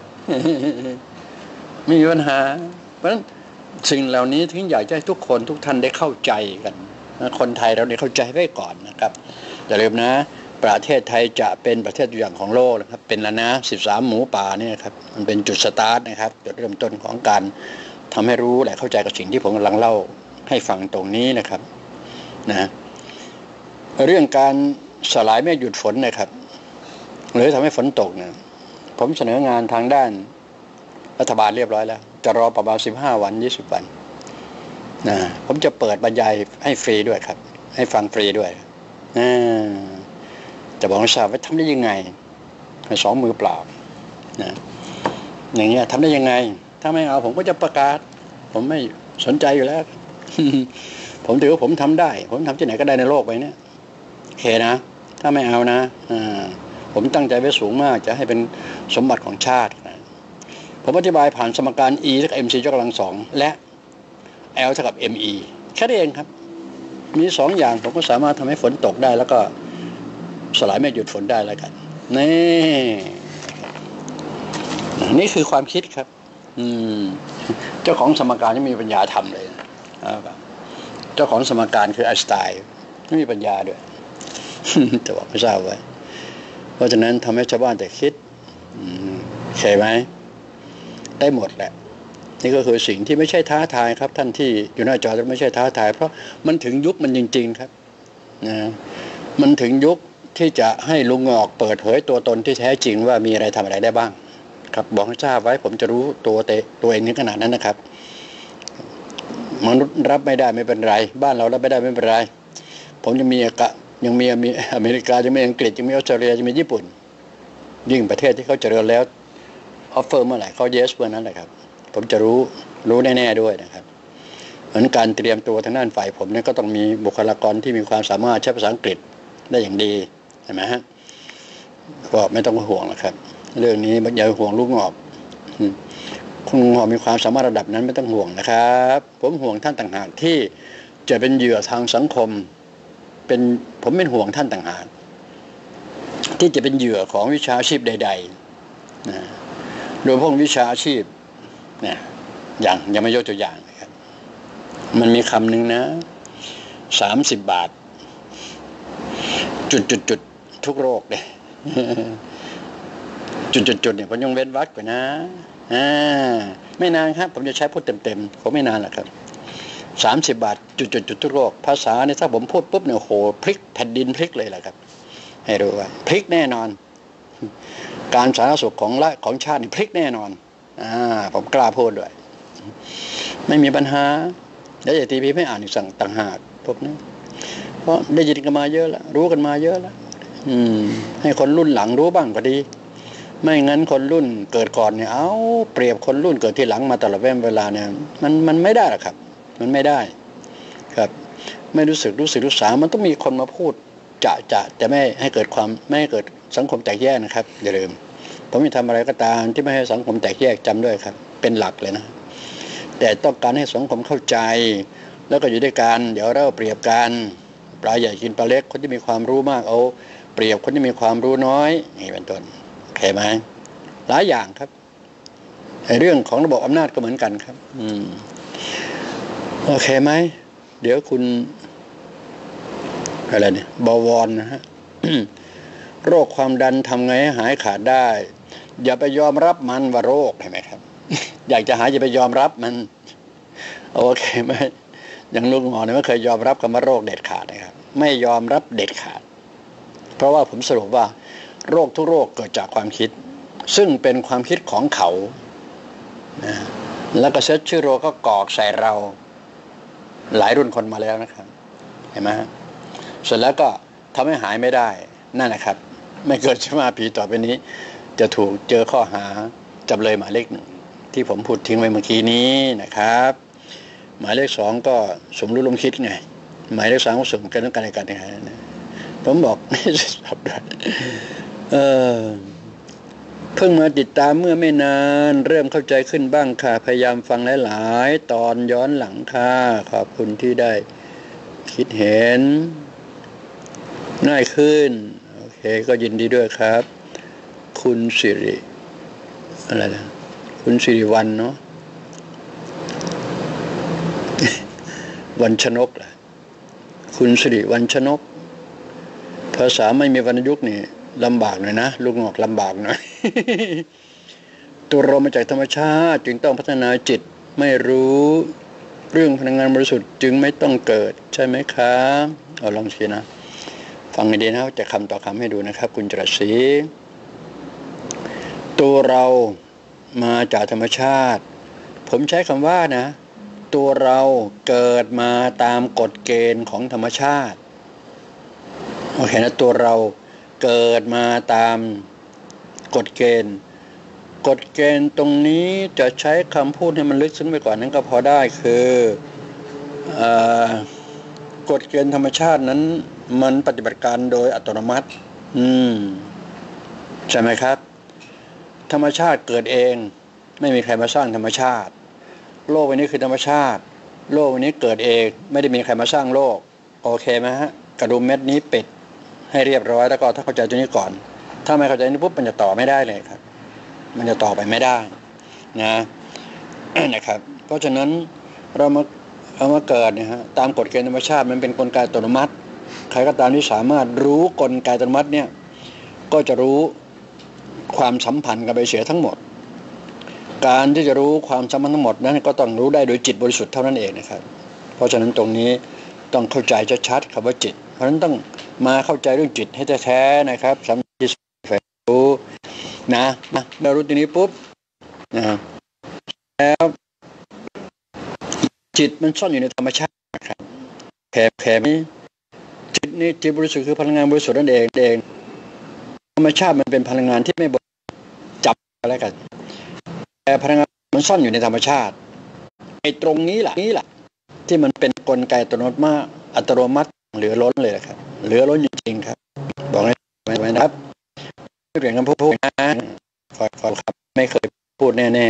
ไม่มีปัญหาเพราะฉะนั้นสิ่งเหล่านี้ถึงอยากให้ทุกคนทุกท่านได้เข้าใจกันคนไทยเราได้เข้าใจไว้ก่อนนะครับอย่าลืมนะประเทศไทยจะเป็นประเทศตัวอย่างของโลกนะครับเป็นแล้วนะสิบสามหมูป่าเนี่ยครับมันเป็นจุดสตาร์ทนะครับจุดเริ่มต้นของการทำให้รู้และเข้าใจกับสิ่งที่ผมกำลังเล่าให้ฟังตรงนี้นะครับนะเรื่องการสลายเมฆหยุดฝนนะครับหรือทำให้ฝนตกเนี่ยผมเสนองานทางด้านรัฐบาลเรียบร้อยแล้วจะรอประมาณสิบห้าวันยี่สิบวันนะผมจะเปิดบรรยายให้ฟรีด้วยครับให้ฟังฟรีด้วยนะจะบอกให้ทราบว่าทำได้ยังไงสองมือเปล่านะอย่างเงี้ยทำได้ยังไงถ้าไม่เอาผมก็จะประกาศผมไม่สนใจอยู่แล้ว ผมถือว่าผมทำได้ผมทำที่ไหนก็ได้ในโลกไปเนี่ยโอเคนะถ้าไม่เอานะอ่าผมตั้งใจไว้สูงมากจะให้เป็นสมบัติของชาตินะผมอธิบายผ่านสมการ E เท่ากับ mc ยกกำลังสองและ L เท่ากับ me แค่นี้เองครับมีสองอย่างผมก็สามารถทำให้ฝนตกได้แล้วก็สลายเมฆหยุดฝนได้แล้วกันนี่นี่คือความคิดครับอืมเจ้าของสมการที่มีปัญญาทำเลยนะครับเจ้าของสมการคือไอน์สไตน์ไม่มีปัญญาด้วยจะบอกไม่ทราบไว้เพราะฉะนั้นทำให้ชาวบ้านแต่คิดใช่ไหมได้หมดแหละนี่ก็คือสิ่งที่ไม่ใช่ท้าทายครับท่านที่อยู่หน้าจอจะไม่ใช่ท้าทายเพราะมันถึงยุคมันจริงๆครับนะมันถึงยุคที่จะให้ลุงงอกเปิดเผยตัวตนที่แท้จริงว่ามีอะไรทำอะไรได้บ้างครับบอกให้ทราบไว้ผมจะรู้ตัวเตตัวเองในขนาดนั้นนะครับมนุษย์รับไม่ได้ไม่เป็นไรบ้านเรารับไม่ได้ไม่เป็นไรผมยังมีกะยังมีอเมริกายังมีอังกฤษยังมีออสเตรเลียยังมีญี่ปุ่นยิ่งประเทศที่เขาเจริญแล้วออฟเฟอร์เมื่อไหร่เขาเยสเมื่อนั้นแหละครับผมจะรู้รู้แน่ๆด้วยนะครับเพราะการเตรียมตัวทางด้านฝ่ายผมเนี่ยก็ต้องมีบุคลากรที่มีความสามารถใช้ภาษาอังกฤษได้อย่างดีเห็นไหมฮะก็ไม่ต้องห่วงนะครับเรื่องนี้อย่าห่วงลูกงอกคุณลุงหอมีความสามารถระดับนั้นไม่ต้องห่วงนะครับผมห่วงท่านต่างหากที่จะเป็นเหยื่อทางสังคมเป็นผมเป็นห่วงท่านต่างหากที่จะเป็นเหยื่อของวิชาชีพใดๆนะโดยพวกวิชาชีพเนี่ยอย่างยังไม่ยกตัวอย่างนะครับมันมีคำหนึ่งนะสามสิบบาทจุดจุดจุดทุกโรคเลยจุดจุดจุดเนี่ยผมยังเว้นวรรคไปนะอ่าไม่นานครับผมจะใช้พูดเต็มๆผมไม่นานหรอกครับสามสิบบาทจุดจุดจุดทุกโรคภาษาเนี่ยถ้าผมพูดปุ๊บเนี่ยโหพลิกแผ่นดินพลิกเลยแหละครับให้รู้ว่าพลิกแน่นอนการสาธารณสุขของละของชาตินี่พลิกแน่นอนอ่าผมกล้าพูดด้วยไม่มีปัญหาแล้วอย่าทีพีไม่อ่านอีกสั่งต่างหากพวกนี้เพราะได้ยินกันมาเยอะแล้วรู้กันมาเยอะแล้วอืมให้คนรุ่นหลังรู้บ้างก็ดีไม่งั้นคนรุ่นเกิดก่อนเนี่ยเอาเปรียบคนรุ่นเกิดทีหลังมาตลอดเวลาเนี่ยมันมันไม่ได้หรอกครับมันไม่ได้ครับไม่รู้สึกรู้สึกรู้สามันต้องมีคนมาพูดจะจะแต่ไม่ให้เกิดความไม่ให้เกิดสังคมแตกแยกนะครับอย่าลืมผมจะทำอะไรก็ตามที่ไม่ให้สังคมแตกแยกจำด้วยครับเป็นหลักเลยนะแต่ต้องการให้สังคมเข้าใจแล้วก็อยู่ด้วยกันเดี๋ยวเราเปรียบกันปลาใหญ่กินปลาเล็กคนที่มีความรู้มากเอาเปรียบคนที่มีความรู้น้อยนี่เป็นต้นโอเคไหมหลายอย่างครับเรื่องของระบบอำนาจก็เหมือนกันครับอืมโอเคไหมเดี๋ยวคุณอะไรเนี่ยบวรนะฮะ โรคความดันทำไงให้หายขาดได้อย่าไปยอมรับมันว่าโรคเห็นไหมครับ อยากจะหายอย่าไปยอมรับมันโอเคไหมอย่างลุงหมอเนี่ยไม่เคยยอมรับคำว่าโรคเด็ดขาดนะครับไม่ยอมรับเด็ดขาดเพราะว่าผมสรุปว่าโรคทุกโรคเกิดจากความคิดซึ่งเป็นความคิดของเขานะแล้วก็เซตชื่อโรคก็กอกใส่เราหลายรุ่นคนมาแล้วนะครับเห็นไหมฮะเสร็จแล้วก็ทำให้หายไม่ได้นั่นนะครับไม่เกิดชมาผีต่อไปนี้จะถูกเจอข้อหาจำเลยหมายเลขหนึ่งที่ผมพูดทิ้งไว้เมื่อกี้นี้นะครับหมายเลขสองก็สมรู้ร่วมคิดไงหมายเลขสามก็สมกันต้องการในการนะผมบอกเออเพิ่งมาติดตามเมื่อไม่นานเริ่มเข้าใจขึ้นบ้างค่ะพยายามฟังหลายๆตอนย้อนหลังค่ะขอบคุณที่ได้คิดเห็นง่ายขึ้นโอเคก็ยินดีด้วยครับคุณสิริอะไรนะคุณสิริวัลเนาะ วันชนกล่ะคุณสิริวัลชนกภาษาไม่มีวรรณยุกต์นี่ลำบากหน่อยนะลูกงอกลำบากหน่อย ตัวเรามาจากธรรมชาติจึงต้องพัฒนาจิตไม่รู้เรื่องพลังงานบริสุทธิ์จึงไม่ต้องเกิดใช่ไหมครับเอาลองสินะฟังให้ดีนะจะคำต่อคำให้ดูนะครับคุณจรัสศรีตัวเรามาจากธรรมชาติผมใช้คำว่านะตัวเราเกิดมาตามกฎเกณฑ์ของธรรมชาติโอเคนะตัวเราเกิดมาตามกฎเกณฑ์กฎเกณฑ์ตรงนี้จะใช้คำพูดให้มันลึกซึ้งไปกว่านั้นก็พอได้คือเอ่อกฎเกณฑ์ธรรมชาตินั้นมันปฏิบัติการโดยอัตโนมัติอืมใช่ไหมครับธรรมชาติเกิดเองไม่มีใครมาสร้างธรรมชาติโลกวันนี้คือธรรมชาติโลกวันนี้เกิดเองไม่ได้มีใครมาสร้างโลกโอเคไหมฮะกระดุมเม็ดนี้ปิดให้เรียบร้อยแล้วก็ถ้าเข้าใจตรงนี้ก่อนถ้าไม่เข้าใจนี้ปุ๊บมันจะต่อไม่ได้เลยครับมันจะต่อไปไม่ได้นะ นะครับเพราะฉะนั้นเรามาเอามาเกิดเนี่ยฮะตามกฎเกณฑ์ธรรมชาติมันเป็นกลไกอัตโนมัติใครก็ตามที่สามารถรู้กลไกอัตโนมัติเนี่ยก็จะรู้ความสัมพันธ์กับไปเสียทั้งหมดการที่จะรู้ความสัมพันธ์ทั้งหมดนั้นก็ต้องรู้ได้โดยจิตบริสุทธิ์เท่านั้นเองนะครับเพราะฉะนั้นตรงนี้ต้องเข้าใจชัดๆคำว่าจิตเพราะฉะนั้นต้องมาเข้าใจเรื่องจิตให้แท้ๆนะครับสำหรับที่รู้นะนะเรารู้ตรงนี้ปุ๊บนะแล้วจิตมันซ่อนอยู่ในธรรมชาติครับแค่แค่นี้จิตนี่จิตบริสุทธิ์คือพลังงานบริสุทธิ์นั่นเองเองธรรมชาติมันเป็นพลังงานที่ไม่จับอะไรกันแต่พลังงานมันซ่อนอยู่ในธรรมชาติไอ้ตรงนี้แหละนี่แหละที่มันเป็นกลไกอัตโนมัติอัตโนมัติเหลือล้นเลยครับเหลือล้นจริงๆครับบอกให้ไว้นะครับเรื่องคำพูดนะขอขอครับไม่เคยพูดแน่ๆ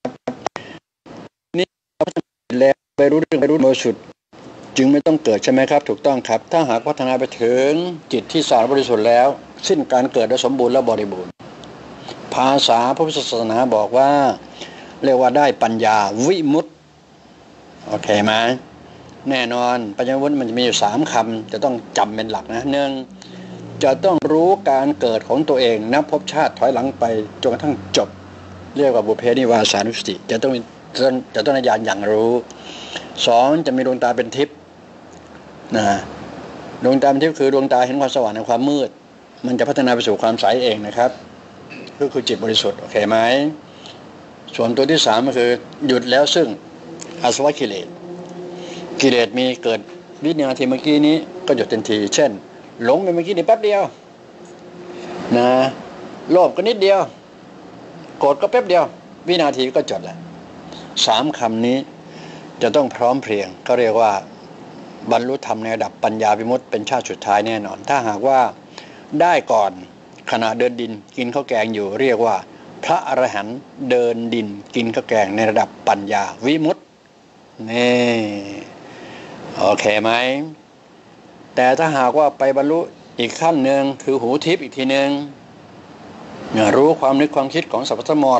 นี่แล้วไปรู้เรื่องไปรู้บริสุทธิ์จึงไม่ต้องเกิดใช่ไหมครับถูกต้องครับถ้าหากพัฒนาไปถึงจิตที่สะอาดบริสุทธิ์แล้วสิ้นการเกิดและสมบูรณ์และบริบูรณ์ภาษาพระพุทธศาสนาบอกว่าเรียกว่าได้ปัญญาวิมุตติโอเคไหมแน่นอนปัญญาวิมุตติมันจะมีอยู่สามคำจะต้องจำเป็นหลักนะหนึ่งจะต้องรู้การเกิดของตัวเองนับภพชาติถอยหลังไปจนกระทั่งจบเรียกว่าบุพเพนิวาสานุสติจะต้องจะต้องญาณอย่างรู้สองจะมีดวงตาเป็นทิพย์นะดวงตาเป็นทิพย์คือดวงตาเห็นความสว่างในความมืดมันจะพัฒนาไปสู่ความใสเองนะครับก็คือจิตบริสุทธิ์โอเคไหมส่วนตัวที่สามก็คือหยุดแล้วซึ่งอาสวะกิเลสกิเลสมีเกิดวินาทีเมื่อกี้นี้ก็หยุดทันทีเช่นหลงไปเมื่อกี้นี่แป๊บเดียวนะโลภก็นิดเดียวโกรธก็แป๊บเดียววินาทีก็จบแล้วสามคำนี้จะต้องพร้อมเพรียงก็เรียกว่าบรรลุธรรมในระดับปัญญาวิมุตติเป็นชาติสุดท้ายแน่นอนถ้าหากว่าได้ก่อนขณะเดินดินกินข้าวแกงอยู่เรียกว่าพระอรหันต์เดินดินกินข้าวแกงในระดับปัญญาวิมุตตินี่โอเคไหมแต่ถ้าหากว่าไปบรรลุอีกขั้นหนึ่งคือหูทิพย์อีกทีหนึ่งรู้ความนึกความคิดของสรรพทั้งหมด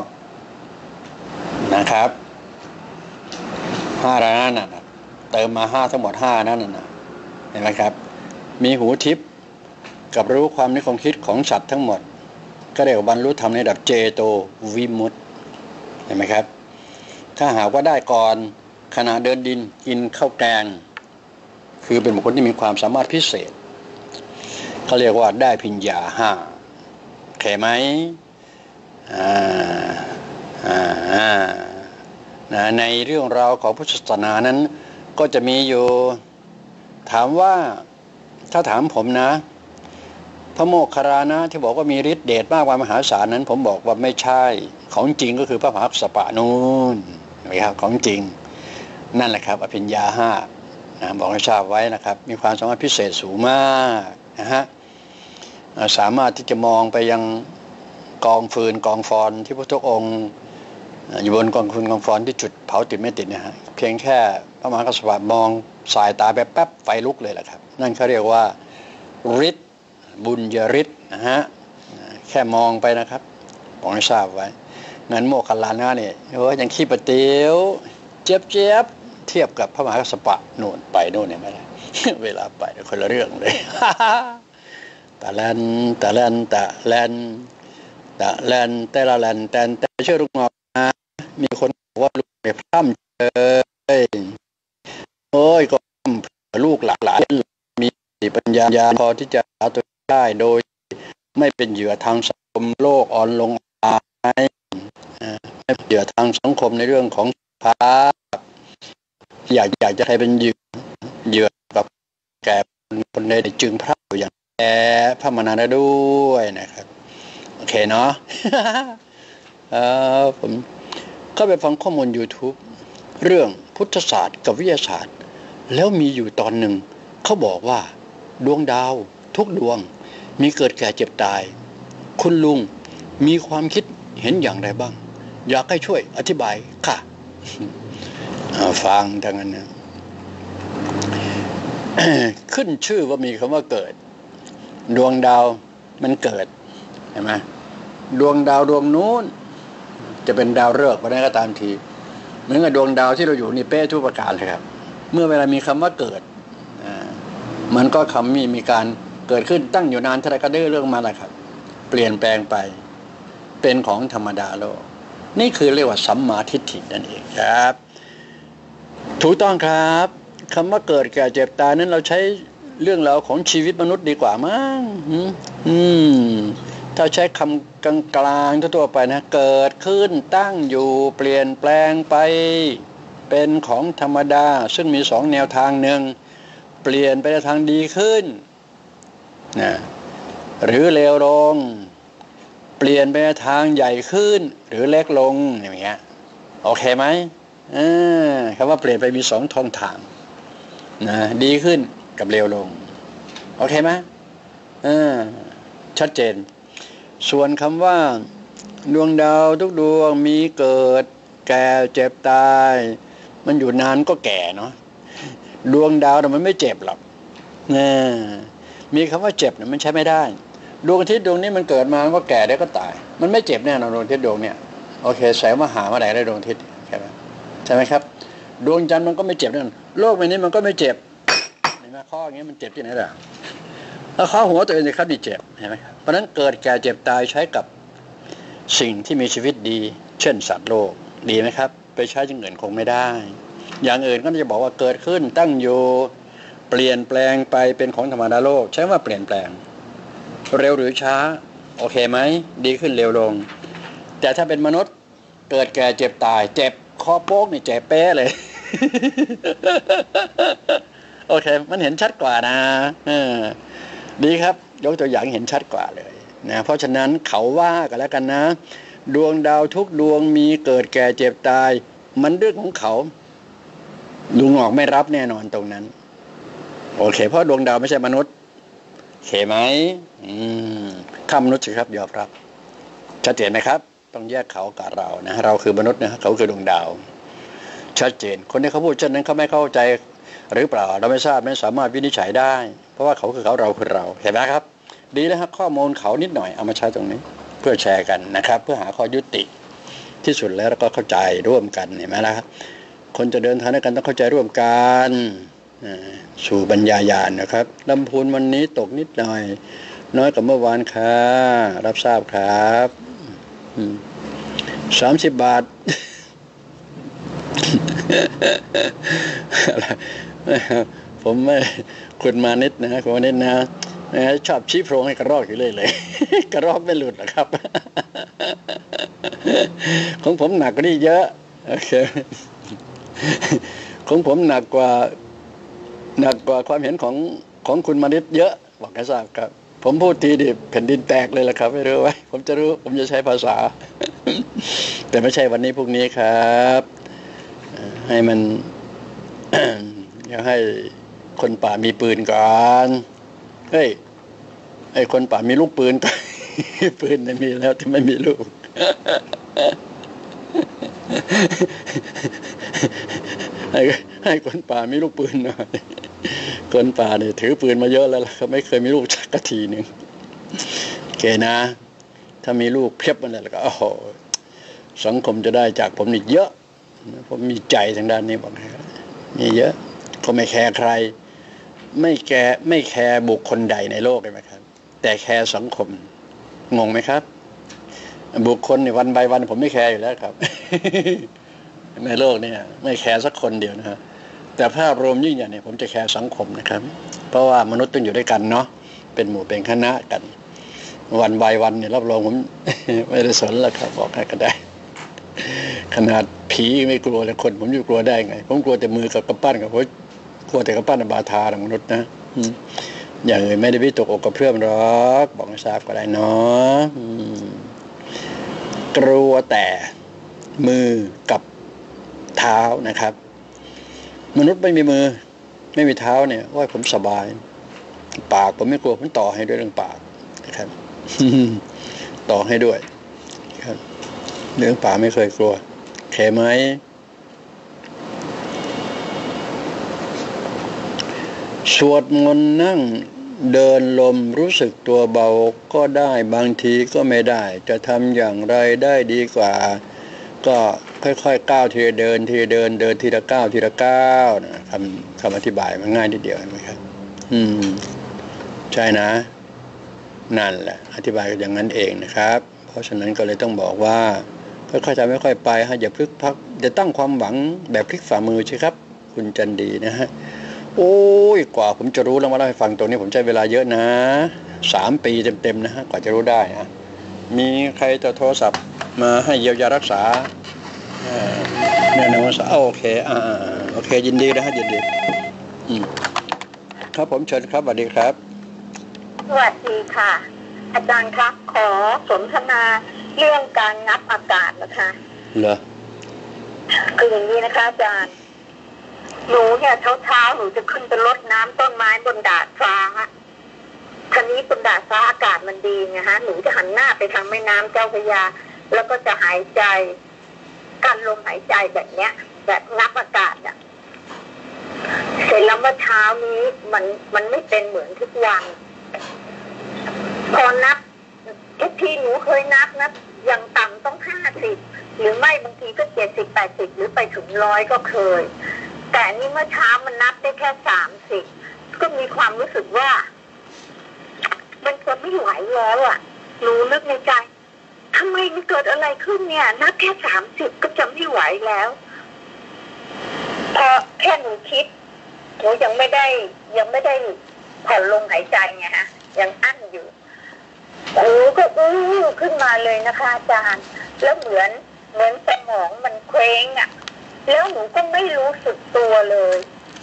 นะครับห้าระนั่นน่ะเติมมาห้าทั้งหมดห้านั่นน่ะเห็นไหมครับมีหูทิพย์กับรู้ความนึกความคิดของสัตว์ทั้งหมดก็เรียกว่าบรรลุธรรมในระดับเจโตวิมุตติเห็นไหมครับถ้าหากว่าได้ก่อนขณะเดินดินกินข้าวแกงคือเป็นบุคคลที่มีความสามารถพิเศษเขาเรียกว่าได้ปัญญาห้าแค่ไหมอ่าอ่านะในเรื่องราวของพุทธศาสนานั้นก็จะมีอยู่ถามว่าถ้าถามผมนะพระโมคคัลลานะที่บอกว่ามีฤทธิ์เดชมากกว่ามหาศาลนั้นผมบอกว่าไม่ใช่ของจริงก็คือพระมหากัสสปะนูนนะครับของจริงนั่นแหละครับอภิญญาห้านะบอกให้ทราบไว้นะครับมีความสามารถพิเศษสูงมากนะฮะสามารถที่จะมองไปยังกองฟืนกองฟอนที่พระพุทธองค์อยู่บนกองฟืนกองฟอนที่จุดเผาติดไม่ติดนะฮะเพียงแค่พระมหากัสสปะมองสายตาแป๊บๆไฟลุกเลยแหละครับนั่นเขาเรียกว่าฤทธิ์บุญญฤทธิ์นะฮะแค่มองไปนะครับบอกให้ทราบไว้งั้นโมคคัลลานะเนี่ยโอ้ยังขี้ปะเตี๋ยวเจี๊ยบเจี๊ยบเทียบกับพระมหากัสสปะโน่นไปโน่นเนี่ยไม่ได้ เวลาไปคนละเรื่องเลยตะแลนตะแลนตะแลนตะแลนแต่ละแลนแต่แต่เชื่อลุงหมอนะมีคนบอกว่าลุงเนี่ยพร่ำเลยโอ้ยก็ลูกหลานมีปัญญาพอที่จะหาตัวได้โดยไม่เป็นเหยื่อทางสังคมโลกอ่อนลงอายไม่เป็นเหยื่อทางสังคมในเรื่องของภาพอยากอยากจะให้เป็นเหยื่อเหยื่อกับแก่คนใดจึงพระอย่างแก่พระมานานด้วยนะครับโอเคเนาะ เออผมก็ไปฟังข้อมูล YouTube เรื่องพุทธศาสตร์กับวิทยาศาสตร์แล้วมีอยู่ตอนหนึ่งเขาบอกว่าดวงดาวทุกดวงมีเกิดแก่เจ็บตายคุณลุงมีความคิดเห็นอย่างไรบ้างอยากให้ช่วยอธิบายค่ะฟังทางนั้นนะ ขึ้นชื่อว่ามีคำว่าเกิดดวงดาวมันเกิดเห็นไหมดวงดาวดวงนู้นจะเป็นดาวฤกษ์อะไรก็ตามทีเหมือนกับดวงดาวที่เราอยู่นี่เป้ทุกประการเลยครับเมื่อเวลามีคำว่าเกิดมันก็คำมีมีการเกิดขึ้นตั้งอยู่นานเท่าไรก็ได้เรื่องมาแหละครับเปลี่ยนแปลงไปเป็นของธรรมดาโลกนี่คือเรียกว่าสัมมาทิฏฐินั่นเองครับถูกต้องครับคำว่าเกิดแก่เจ็บตายนั้นเราใช้เรื่องราวของชีวิตมนุษย์ดีกว่ามั้งอืมถ้าใช้คำกลางๆทั่วๆไปนะเกิดขึ้นตั้งอยู่เปลี่ยนแปลงไปเป็นของธรรมดาซึ่งมีสองแนวทางหนึ่งเปลี่ยนไปในทางดีขึ้นนะหรือเลวลงเปลี่ยนไปในทางใหญ่ขึ้นหรือเล็กลงอย่างเงี้ยโอเคไหมเออคำว่าเปลี่ยนไปมีสองทางทางนะดีขึ้นกับเลวลงโอเคไหมเออชัดเจนส่วนคำว่าดวงดาวทุกดวงมีเกิดแก่เจ็บตายมันอยู่นานก็แก่เนาะดวงดาวแต่มันไม่เจ็บหรอกนะมีคำว่าเจ็บเนี่ยมันใช้ไม่ได้ดวงอาทิตย์ดวงนี้มันเกิดมาก็แก่ได้ก็ตายมันไม่เจ็บแน่นอนดวงอาทิตย์ดวงเนี่ยโอเคแสงมาหามาไหนได้ดวงอาทิตย์ใช่ไหมใช่ไหมครับดวงจันทร์มันก็ไม่เจ็บนั่นโลกใบนี้มันก็ไม่เจ็บเห็นไหมข้ออย่างเงี้ยมันเจ็บที่ไหนล่ะถ้าข้อหัวตัวเองจะครับดีเจ็บเห็นไหมครับเพราะนั้นเกิดแก่เจ็บตายใช้กับสิ่งที่มีชีวิตดีเช่นสัตว์โลกดีไหมครับไปใช้อย่างอื่นคงไม่ได้อย่างอื่นก็จะบอกว่าเกิดขึ้นตั้งอยู่เปลี่ยนแปลงไปเป็นของธรรมดาโลกใช้ว่าเปลี่ยนแปลงเร็วหรือช้าโอเคไหมดีขึ้นเร็วลงแต่ถ้าเป็นมนุษย์เกิดแก่เจ็บตายเจ็บคอโป๊กนี่เจ็บเป๊ะเลย โอเคมันเห็นชัดกว่านะดีครับยกตัวอย่างเห็นชัดกว่าเลยนะเพราะฉะนั้นเขาว่ากันแล้วกันนะดวงดาวทุกดวงมีเกิดแก่เจ็บตายมันเรื่องของเขาลุงออกไม่รับแน่นอนตรงนั้นโอเคเพราะดวงดาวไม่ใช่มนุษย์โอเคไหมอืมข้ามมนุษย์สิครับยอมรับชัดเจนไหมครับต้องแยกเขากับเรานะเราคือมนุษย์นะเขาคือดวงดาวชัดเจนคนที่เขาพูดเช่นนั้นเขาไม่เข้าใจหรือเปล่าเราไม่ทราบไม่สามารถวินิจฉัยได้เพราะว่าเขาคือเขาเราคือเราเห็นไหมครับดีแล้วครับข้อมูลเขานิดหน่อยเอามาใช้ตรงนี้เพื่อแชร์กันนะครับเพื่อหาข้อยุติที่สุดแล้วเราก็เข้าใจร่วมกันเห็นไหมล่ะครับคนจะเดินทางด้วยกันต้องเข้าใจร่วมกันสู่ปัญญาญาณนะครับลำพูนวันนี้ตกนิดหน่อยน้อยกว่าเมื่อวานค่ะรับทราบครับสามสิบบาท ผมไม่คุณมานิดนะคุณมานิดนะชอบชี้โพรงให้กระรอกอยู่เลยเลย กระรอกไม่หลุดหรอกครับ ของผมหนักกว่านี้เยอะโอเคของผมหนักกว่าหนักกว่าความเห็นของของคุณมานิดเยอะบอกให้ทราบครับผมพูดทีดิแผ่นดินแตกเลยล่ะครับไม่รู้ไว้ผมจะรู้ผมจะใช้ภาษา แต่ไม่ใช่วันนี้พรุ่งนี้ครับให้มัน อยากให้คนป่ามีปืนก่อนเฮ้ยไอ้คนป่ามีลูกปืนก่อน ปืนเนี่ยมีแล้วแต่ไม่มีลูก ให้ให้คนป่ามีลูกปืนหน่อยคนป่าเนี่ยถือปืนมาเยอะแล้วล่ะเขาไม่เคยมีลูกสักทีหนึ่งโอเคนะถ้ามีลูกเพียบมันเลยแล้วก็โอ้โหสังคมจะได้จากผมนี่เยอะผมมีใจทางด้านนี้บอกให้มีเยอะผมไม่แคร์ใครไม่แคร์ไม่แคร์บุคคลใดในโลกเลยไหมครับแต่แคร์สังคมงงไหมครับบุคคลในวันใบวันผมไม่แคร์อยู่แล้วครับ ในโลกนี้ไม่แคร์สักคนเดียวนะฮะแต่ภาพรวมยิ่งใหญ่เนี่ยผมจะแคร์สังคมนะครับเพราะว่ามนุษย์ต้องอยู่ด้วยกันเนาะเป็นหมู่เป็นคณะกันวันใบวันเนี่ยรับรองผม ไม่ได้สนแล้วครับบอกให้ก็ได้ขนาดผีไม่กลัวแต่คนผมอยู่กลัวได้ไงผมกลัวแต่มือกับกระปั้นกับผมกลัวแต่กระปั้นบาทาของมนุษย์นะอย่างอื่นไม่ได้วิตกอกกระเพื่อมหรอกบอกให้ทราบก็ได้เนาะกลัวแต่มือกับเท้านะครับมนุษย์ไม่มีมือไม่มีเท้าเนี่ยว่าผมสบายปากผมไม่กลัวผมต่อให้ด้วยเรื่องปากนะครับ ต่อให้ด้วยครับเรื่องปากไม่เคยกลัวแค่ไหมสวดมนต์นั่งเดินลมรู้สึกตัวเบาก็ได้บางทีก็ไม่ได้จะทำอย่างไรได้ดีกว่าก็ค่อยๆก้าวทีละเดินทีละเดินเดินทีละก้าวทีละก้าวนะคำคำอธิบายมันง่ายนิดเดียวไหมครับอืมใช่นะนั่นแหละอธิบายกันอย่างนั้นเองนะครับเพราะฉะนั้นก็เลยต้องบอกว่าค่อยๆทำค่อยๆไปฮะอย่าพลิกพักอย่าตั้งความหวังแบบพลิกฝ่ามือใช่ครับคุณจันดีนะฮะโอ้ยกว่าผมจะรู้แล้วมาเล่าให้ฟังตรงนี้ผมใช้เวลาเยอะนะสามปีเต็มๆนะฮะกว่าจะรู้ได้นะมีใครจะโทรศัพท์มาให้เยียวยารักษาเนี่ยนะว่าโอเคอ่าโอเคยินดีนะฮะยินดีอืมครับผมเชิญครับสวัสดีครับสวัสดีค่ะอาจารย์ครับขอสนทนาเรื่องการนับอากาศนะคะเหรอคืออย่างนี้นะคะอาจารย์หนูเนี่ยเช้าเช้าหนูจะขึ้นไปรดน้ำต้นไม้บนดาดฟ้าทีนี้บนดาดฟ้าอากาศมันดีไงฮะหนูจะหันหน้าไปทางแม่น้ำเจ้าพระยาแล้วก็จะหายใจการลมหายใจแบบเนี้ยแบบนับอากาศอ่ะเสร็จแล้วเมื่อเช้านี้มันมันไม่เป็นเหมือนทุกวันพอนับทุกทีหนูเคยนับนะอย่างต่ำต้องห้าสิบหรือไม่บางทีก็เจ็ดสิบแปดสิบหรือไปถึงร้อยก็เคยแต่นี่เมื่อเช้ามันนับได้แค่สามสิบก็มีความรู้สึกว่ามันจะไม่ไหวแล้วอ่ะหนูนึกในใจทำไมมันเกิดอะไรขึ้นเนี่ยนับแค่สามสิบก็จะไม่ไหวแล้วพอแค่หนูคิดหนูยังไม่ได้ยังไม่ได้ผ่อนลมหายใจไงฮะยังอั้นอยู่โอ้ก็อู้ขึ้นมาเลยนะคะอาจารย์แล้วเหมือนเหมือนสมองมันเคว้งอ่ะแล้วหนูก็ไม่รู้สึกตัวเลย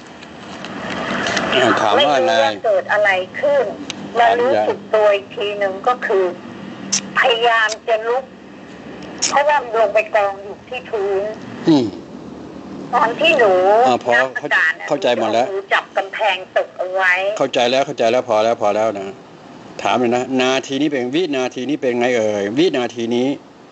ไม่รู้ว่าเกิดอะไรขึ้นมารู้สึกตัวอีกทีหนึ่งก็คือพยายามจะลุกเพราะว่าลงไปกองอยู่ที่พื้นตอนที่หนูนับอากาศเข้าใจหมดแล้วจับกำแพงตึกเอาไว้เข้าใจแล้วเข้าใจแล้วพอแล้วพอแล้วนะถามเลยนะนาทีนี้เป็นวินาทีนี้เป็นไงเอ่ยวินาทีนี้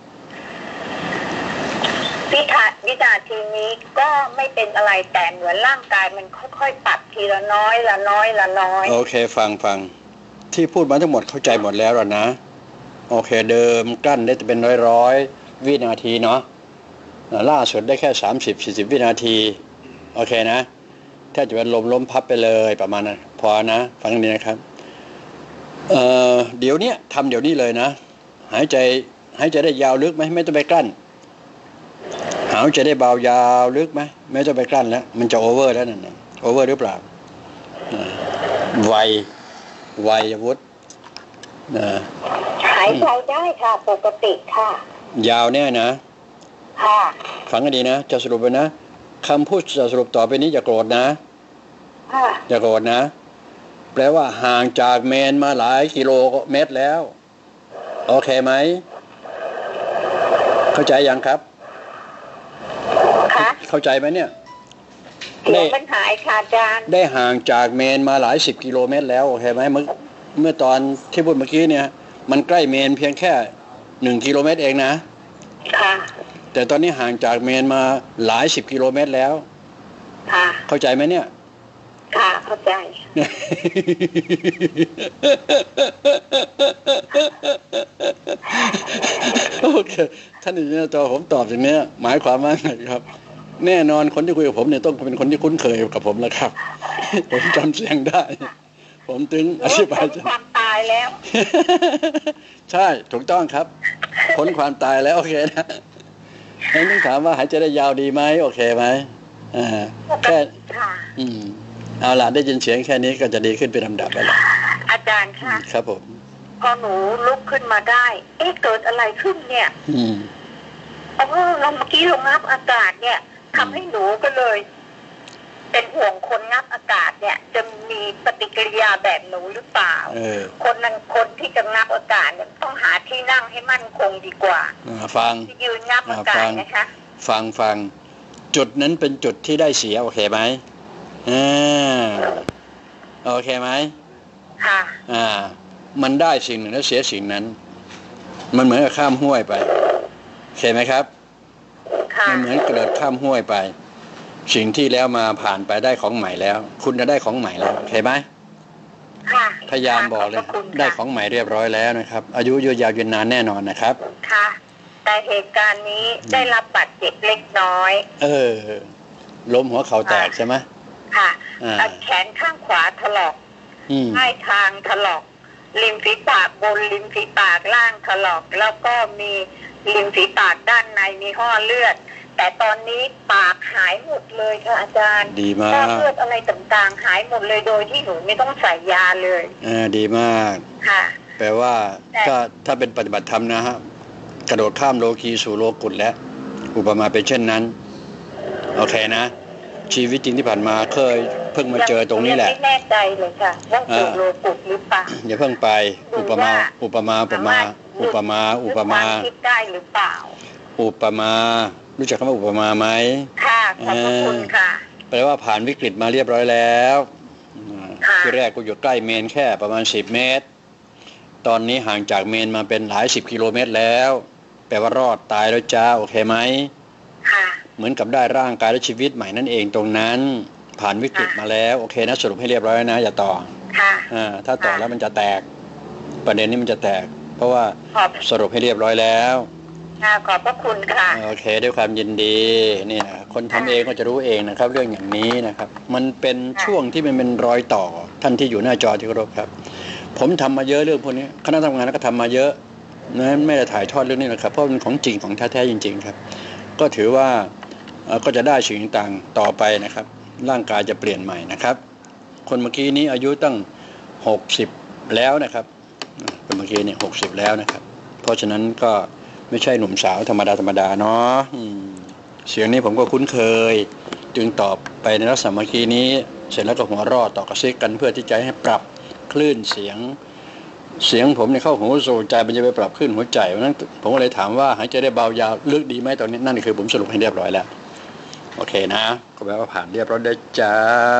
วินาวินาทีนี้ก็ไม่เป็นอะไรแต่เหมือนร่างกายมันค่อยๆตัดทีละน้อยละน้อยละน้อยโอเคฟังฟังที่พูดมาทั้งหมดเข้าใจหมดแล้วนะโอเคเดิมกลั้นได้จะเป็นร้อยร้อยวินาทีเนาะล่าสุดได้แค่สามสิบสี่สิบวินาทีโอเคนะถ้าจะเป็นลมล้มพับไปเลยประมาณนั้นพอนะฟังดีนะครับเอ่อเดี๋ยวนี้ทำเดี๋ยวนี้เลยนะหายใจหายใจได้ยาวลึกไหมไม่ต้องไปกลั้นหายใจได้เบายาวลึกไหมไม่ต้องไปกลั้นแล้วมันจะโอเวอร์แล้วนั่นโอเวอร์หรือเปล่าไวไววุฒิหายใจได้ค่ะปกติค่ะยาวแน่นะค่ะฟังให้ดีนะจะสรุปไปนะคำพูดจะสรุปต่อไปนี้อย่าโกรธนะค่ะอย่าโกรธนะแปลว่าห่างจากเมนมาหลายกิโลเมตรแล้วโอเคไหมเข้าใจยังครับค่ะเข้าใจไหมเนี่ยเสียงมันหายค่ะอาจารย์ได้ห่างจากเมนมาหลายสิบกิโลเมตรแล้วโอเคไหมเมื่อเมื่อตอนที่พูดเมื่อกี้เนี่ยมันใกล้เมนเพียงแค่หนึ่งกิโลเมตรเองนะค่ะแต่ตอนนี้ห่างจากเมนมาหลายสิบกิโลเมตรแล้วค่ะเข้าใจไหมเนี่ยค่ะเข้าใจโอเคท่านอยู่ในจอผมตอบอย่างนี้หมายความว่าไงครับแน่นอนคนที่คุยกับผมเนี่ยต้องเป็นคนที่คุ้นเคยกับผมแล้วครับผมจำเสียงได้ผมถึงอธิบายจะความตายายแล้วใช่ถูกต้องครับพ้นความตายแล้วโอเคนะแล้วต้องถามว่าหายใจได้ยาวดีไหมโอเคไหมอ่าแค่อืมเอาล่ะได้ยินเสียงแค่นี้ก็จะดีขึ้นเป็นลำดับแล้วล่ะอาจารย์ค่ะครับผมพอหนูลุกขึ้นมาได้เอ๊ะเกิดอะไรขึ้นเนี่ยอืมเออเราเมื่อกี้เรางับอากาศเนี่ยทำให้หนูก็เลยเป็นห่วงคนงับอากาศเนี่ยจะมีปฏิกิริยาแบบหนูหรือเปล่าคนนั้นคนที่จะงับอากาศเนี่ยต้องหาที่นั่งให้มั่นคงดีกว่าฟังที่ยืนงับอากาศนะคะฟังฟังจุดนั้นเป็นจุดที่ได้เสียโอเคไหมอ่าโอเคไหมค่ะอ่ามันได้สิ่งหนึ่งแล้วเสียสิ่งนั้นมันเหมือนกับข้ามห้วยไปโอเคไหมครับมันเหมือนกระโดดข้ามห้วยไปสิ่งที่แล้วมาผ่านไปได้ของใหม่แล้วคุณจะได้ของใหม่แล้วโอเคไหมค่ะพยายามบอกเลยได้ของใหม่เรียบร้อยแล้วนะครับอายุยืนยาวยืนนานแน่นอนนะครับค่ะแต่เหตุการณ์นี้ได้รับบาดเจ็บเล็กน้อยเออล้มหัวเข่าแตกใช่ไหมค่ะแขนข้างขวาถลอกใต้คางถลอกริมฝีปากบนริมฝีปากล่างถลอกแล้วก็มีริมฝีปากด้านในมีห่อเลือดแต่ตอนนี้ปากหายหมดเลยค่ะอาจารย์ดีมากเลือดอะไรต่างๆหายหมดเลยโดยที่หนูไม่ต้องใส่ยาเลยอ่าดีมากค่ะแปลว่าถ้าถ้าเป็นปฏิบัติธรรมนะฮะกระโดดข้ามโลกีสู่โลกุตแล้วอุปมาเป็นเช่นนั้นโอเคนะชีวิตจริงที่ผ่านมาเคยเพิ่งมาเจอตรงนี้แหละไม่แน่ใจเลยค่ะว่าสู่โลกุตหรือเปล่าอย่าเพิ่งไปอุปมาอุปมาอุปมาอุปมาอุปมาคิดได้หรือเปล่าอุปมารู้จักคำว่าอุปมาไหมค่ะขอบคุณค่ะแปลว่าผ่านวิกฤตมาเรียบร้อยแล้วที่แรกกูอยู่ใกล้เมนแค่ประมาณสิบเมตรตอนนี้ห่างจากเมนมาเป็นหลายสิบกิโลเมตรแล้วแปลว่ารอดตายแล้วจ้าโอเคไหมค่ะเหมือนกับได้ร่างกายและชีวิตใหม่นั่นเองตรงนั้นผ่านวิกฤตมาแล้วโอเคนะสรุปให้เรียบร้อยนะอย่าต่อค่ะอ่าถ้าต่อแล้วมันจะแตกประเด็นนี้มันจะแตกเพราะว่าสรุปให้เรียบร้อยแล้วค่ะขอบพระคุณค่ะโอเคด้วยความยินดีนี่นะคนทำเองก็จะรู้เองนะครับเรื่องอย่างนี้นะครับมันเป็นช่วงที่มันเป็นรอยต่อท่านที่อยู่หน้าจอที่เคารพครับผมทำมาเยอะเรื่องพวกนี้คณะทำงานก็ทำมาเยอะนั้นไม่ได้ถ่ายทอดเรื่องนี้นะครับเพราะมันของจริงของแท้ๆจริงๆครับก็ถือว่าก็จะได้สิ่งต่างๆต่อไปนะครับร่างกายจะเปลี่ยนใหม่นะครับคนเมื่อกี้นี้อายุตั้งหกสิบแล้วนะครับคนเมื่อกี้เนี่ยหกสิบแล้วนะครับเพราะฉะนั้นก็ไม่ใช่หนุ่มสาวธรรมดาธรรมดาเนาะเสียงนี้ผมก็คุ้นเคยจึงตอบไปในลักษณะเมื่อกี้นี้เสร็จแล้วก็หัวรอดต่อกระซิกกันเพื่อที่จะให้ปรับคลื่นเสียงเสียงผมเนี่ยเข้าหูสู่ใจมันจะไปปรับคลื่นหัวใจเพราะนั้นผมก็เลยถามว่าหายใจได้เบายาวลึกดีไหมตอนนี้นั่นคือผมสรุปให้เรียบร้อยแล้วโอเคนะก็แปลว่าผ่านเรียบร้อยได้จ้า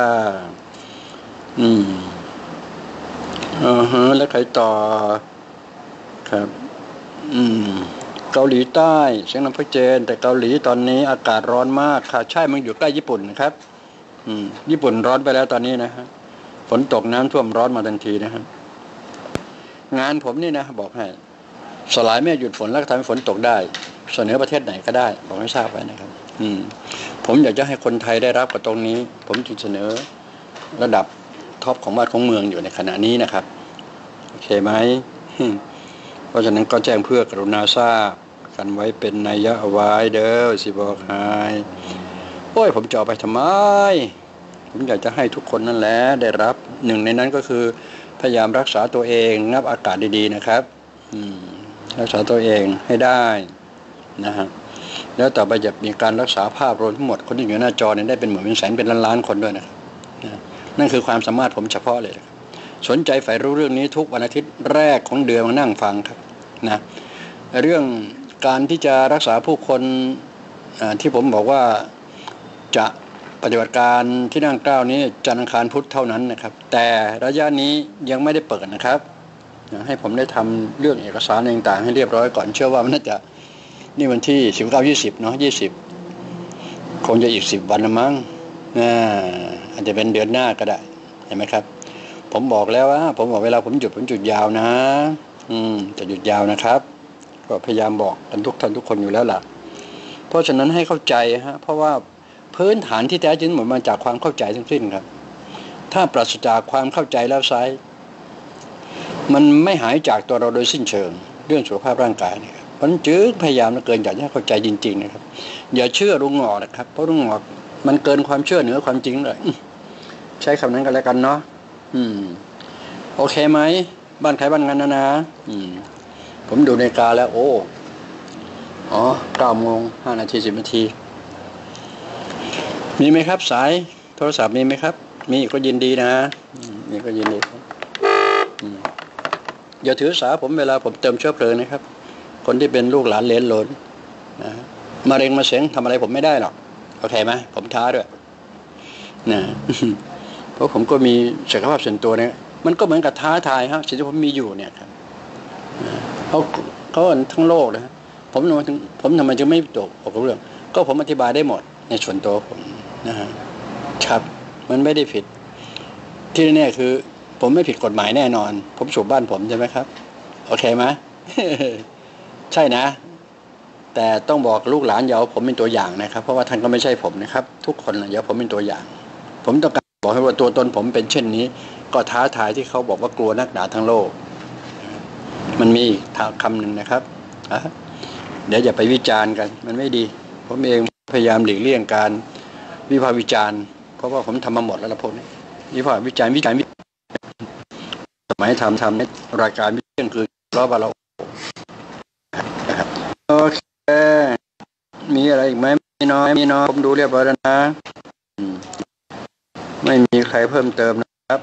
อืมอ่าฮะแล้วใครต่อครับอืมเกาหลีใต้เสียงลำพักเจนแต่เกาหลีตอนนี้อากาศร้อนมากค่ะใช่มันอยู่ใกล้ญี่ปุ่นนะครับอืมญี่ปุ่นร้อนไปแล้วตอนนี้นะฮะฝนตกน้ำท่วมร้อนมาทันทีนะครับงานผมนี่นะบอกให้สลายแม่หยุดฝนแล้วก็ทำให้ฝนตกได้เสนอประเทศไหนก็ได้บอกให้ทราบไว้นะครับอืมผมอยากจะให้คนไทยได้รับกับตรงนี้ผมจึงเสนอระดับท็อปของบ้านของเมืองอยู่ในขณะนี้นะครับโอเคไหมเพราะฉะนั้นก็แจ้งเพื่อกรุณาทราบกันไว้เป็นนัยยะเอาไว้เด้อสิบอกให้โอ้ยผมจะเอาไปทำไมผมอยากจะให้ทุกคนนั่นแหละได้รับหนึ่งในนั้นก็คือพยายามรักษาตัวเองงับอากาศดีๆนะครับอืมรักษาตัวเองให้ได้นะฮะแล้วต่อไปจะมีการรักษาภาพรวมทั้งหมดคนที่อยู่หน้าจอเนี่ยได้เป็นหมื่นเป็นแสนเป็นล้านๆคนด้วยนะครับนั่นคือความสามารถผมเฉพาะเลยสนใจใฝ่รู้เรื่องนี้ทุกวันอาทิตย์แรกของเดือนมานั่งฟังครับนะเรื่องการที่จะรักษาผู้คนที่ผมบอกว่าจะปฏิบัติการที่นั่งเกล้านี้จันทร์อังคารพุธเท่านั้นนะครับแต่ระยะนี้ยังไม่ได้เปิดนะครับให้ผมได้ทำเรื่องเอกสารต่างๆให้เรียบร้อยก่อนเชื่อว่ามันน่าจะนี่วันที่สิบเก้ายี่สิบเนาะยี่สิบคงจะอีกสิบวันละมั้งอาจจะเป็นเดือนหน้าก็ได้เห็นไหมครับผมบอกแล้วว่าผมบอกเวลาผมหยุดผมหยุดยาวนะอืมจะหยุดยาวนะครับก็พยายามบอกกันทุกท่านทุกคนอยู่แล้วล่ะเพราะฉะนั้นให้เข้าใจฮะเพราะว่าพื้นฐานที่แท้จริงหมดมาจากความเข้าใจทั้งสิ้นครับถ้าปราศจากความเข้าใจแล้วไซมันไม่หายจากตัวเราโดยสิ้นเชิงเรื่องสุขภาพร่างกายเนี่ยมันจึงพยายามเกินอยากให้เข้าใจจริงๆนะครับอย่าเชื่อลุงหงอกนะครับเพราะลุงหงอกมันเกินความเชื่อเหนือความจริงเลยใช้คำนั้นกันแล้วกันเนาะอืมโอเคไหมบ้านใครบ้านงั้นนะนะอืมผมดูนาฬิกาแล้วโอ้อ๋อเก้าโมงห้านาทีสิบนาทีมีไหมครับสายโทรศัพท์มีไหมครับมีก็ยินดีนะมีก็ยินดีอย่าถือสาผมเวลาผมเติมเชื้อเพลิงนะครับคนที่เป็นลูกหลานเลนหลนนะมะเร็งมาเสียงทำอะไรผมไม่ได้หรอกโอเคไหมผมท้าด้วยนะเพราะผมก็มีศักยภาพส่วนตัวเนี่ยมันก็เหมือนกับท้าทายฮะสิ่งที่ผมมีอยู่เนี่ยครับเขาเขาทั้งโลกนะผมทำไมถึงผมทำไมจึงไม่ตกออกเรื่องก็ผมอธิบายได้หมดในส่วนตัวผมนะฮะครับมันไม่ได้ผิดที่แน่คือผมไม่ผิดกฎหมายแน่นอนผมสูบบ้านผมใช่ไหมครับโอเคไหม ใช่นะแต่ต้องบอกลูกหลานอย่าเอาผมเป็นตัวอย่างนะครับเพราะว่าท่านก็ไม่ใช่ผมนะครับทุกคนอย่าเอาผมเป็นตัวอย่างผมต้องการบอกให้ว่าตัวตนผมเป็นเช่นนี้ก็ท้าทายที่เขาบอกว่ากลัวนักหนาทั้งโลกมันมีคำหนึ่งนะครับเดี๋ยวอย่าไปวิจารณ์กันมันไม่ดีผมเองพยายามหลีกเลี่ยงการวิพากษ์วิจารณ์เพราะว่าผมทำมาหมดแล้วละพวกนี้วิพากษ์วิจารณ์วิจารณ์สมัยทำทำในรายการวิเที่ยงคือรอบเราโอเคมีอะไรอีกไหมมีน้อยมีน้อยผมดูเรียบร้อยแล้วนะไม่มีใครเพิ่มเติมนะครับ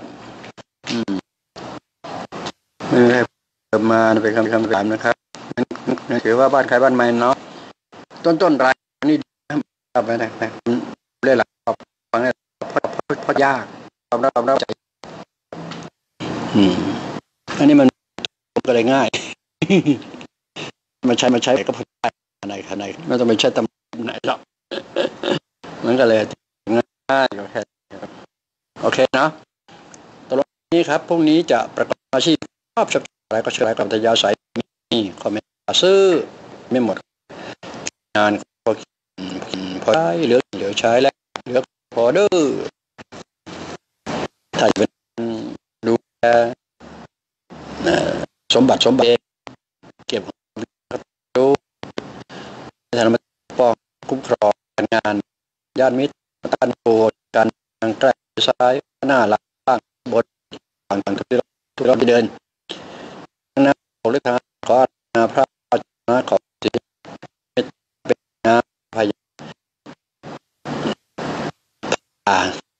ไม่มีใครเติมมาเป็นคำคำถามนะครับนั่นถือว่าบ้านใครบ้านมันเนาะต้นต้นรายนี่ทำไปนะเรื่องหลักฟังได้เพราะเพราะยากความรับความรับใจอืมอันนี้มันก็เลยง่ายมาใช้มาใช้ก็พอได้ขนาดขนาดไม่ต้องไปใช้ตำไหนหรอกมันก็เลยง่ายก็แค่โอเคเนาะตลอดนี้ครับพรุ่งนี้จะประกอบอาชีพชอบชอบอะไรก็เชื่ออะไรกับทยาสายมีคอมเมนต์ซื้อไม่หมดงานพอพอได้เหลือเหลือใช้แล้วเหลือพอเด้อถ้าเป็นดูแลสมบัติสมบัติเก็บดูทำมาป้องคุ้มครองงานญาติมิตรต้านโกดการทางใกล้ซ้ายหน้าหลังบ้างบนต่างๆทุกที่ทุกที่เดินนะขอเลือกทางขอนาพระนะขอสิเป็นนาพยา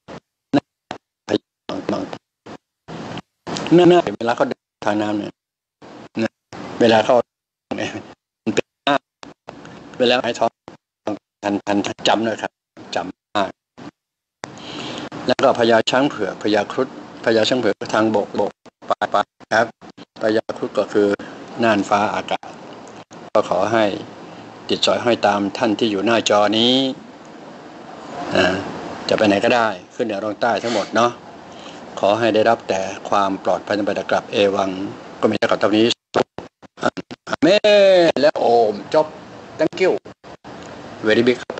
นั่นน่ะเวลาเขาเดินทางน้ำเนี่ยเวลาเขาเนี่ยมันเป็นหน้าเวลาไอ้ท้องทันทันจำเลยครับจำมากแล้วก็พญาช้างเผือกพญาครุฑพญาช้างเผือกทางบกบกปลาปลาครับพญาครุฑก็คือน่านฟ้าอากาศก็ขอให้ติดสอยห้อยตามท่านที่อยู่หน้าจอนี้อ่าจะไปไหนก็ได้ขึ้นเหนือลงใต้ทั้งหมดเนาะขอให้ได้รับแต่ความปลอดภัยในบรรดากลับเอวังก็มีแต่กับตรงนี้อาเมนและโอมจบ thank you very big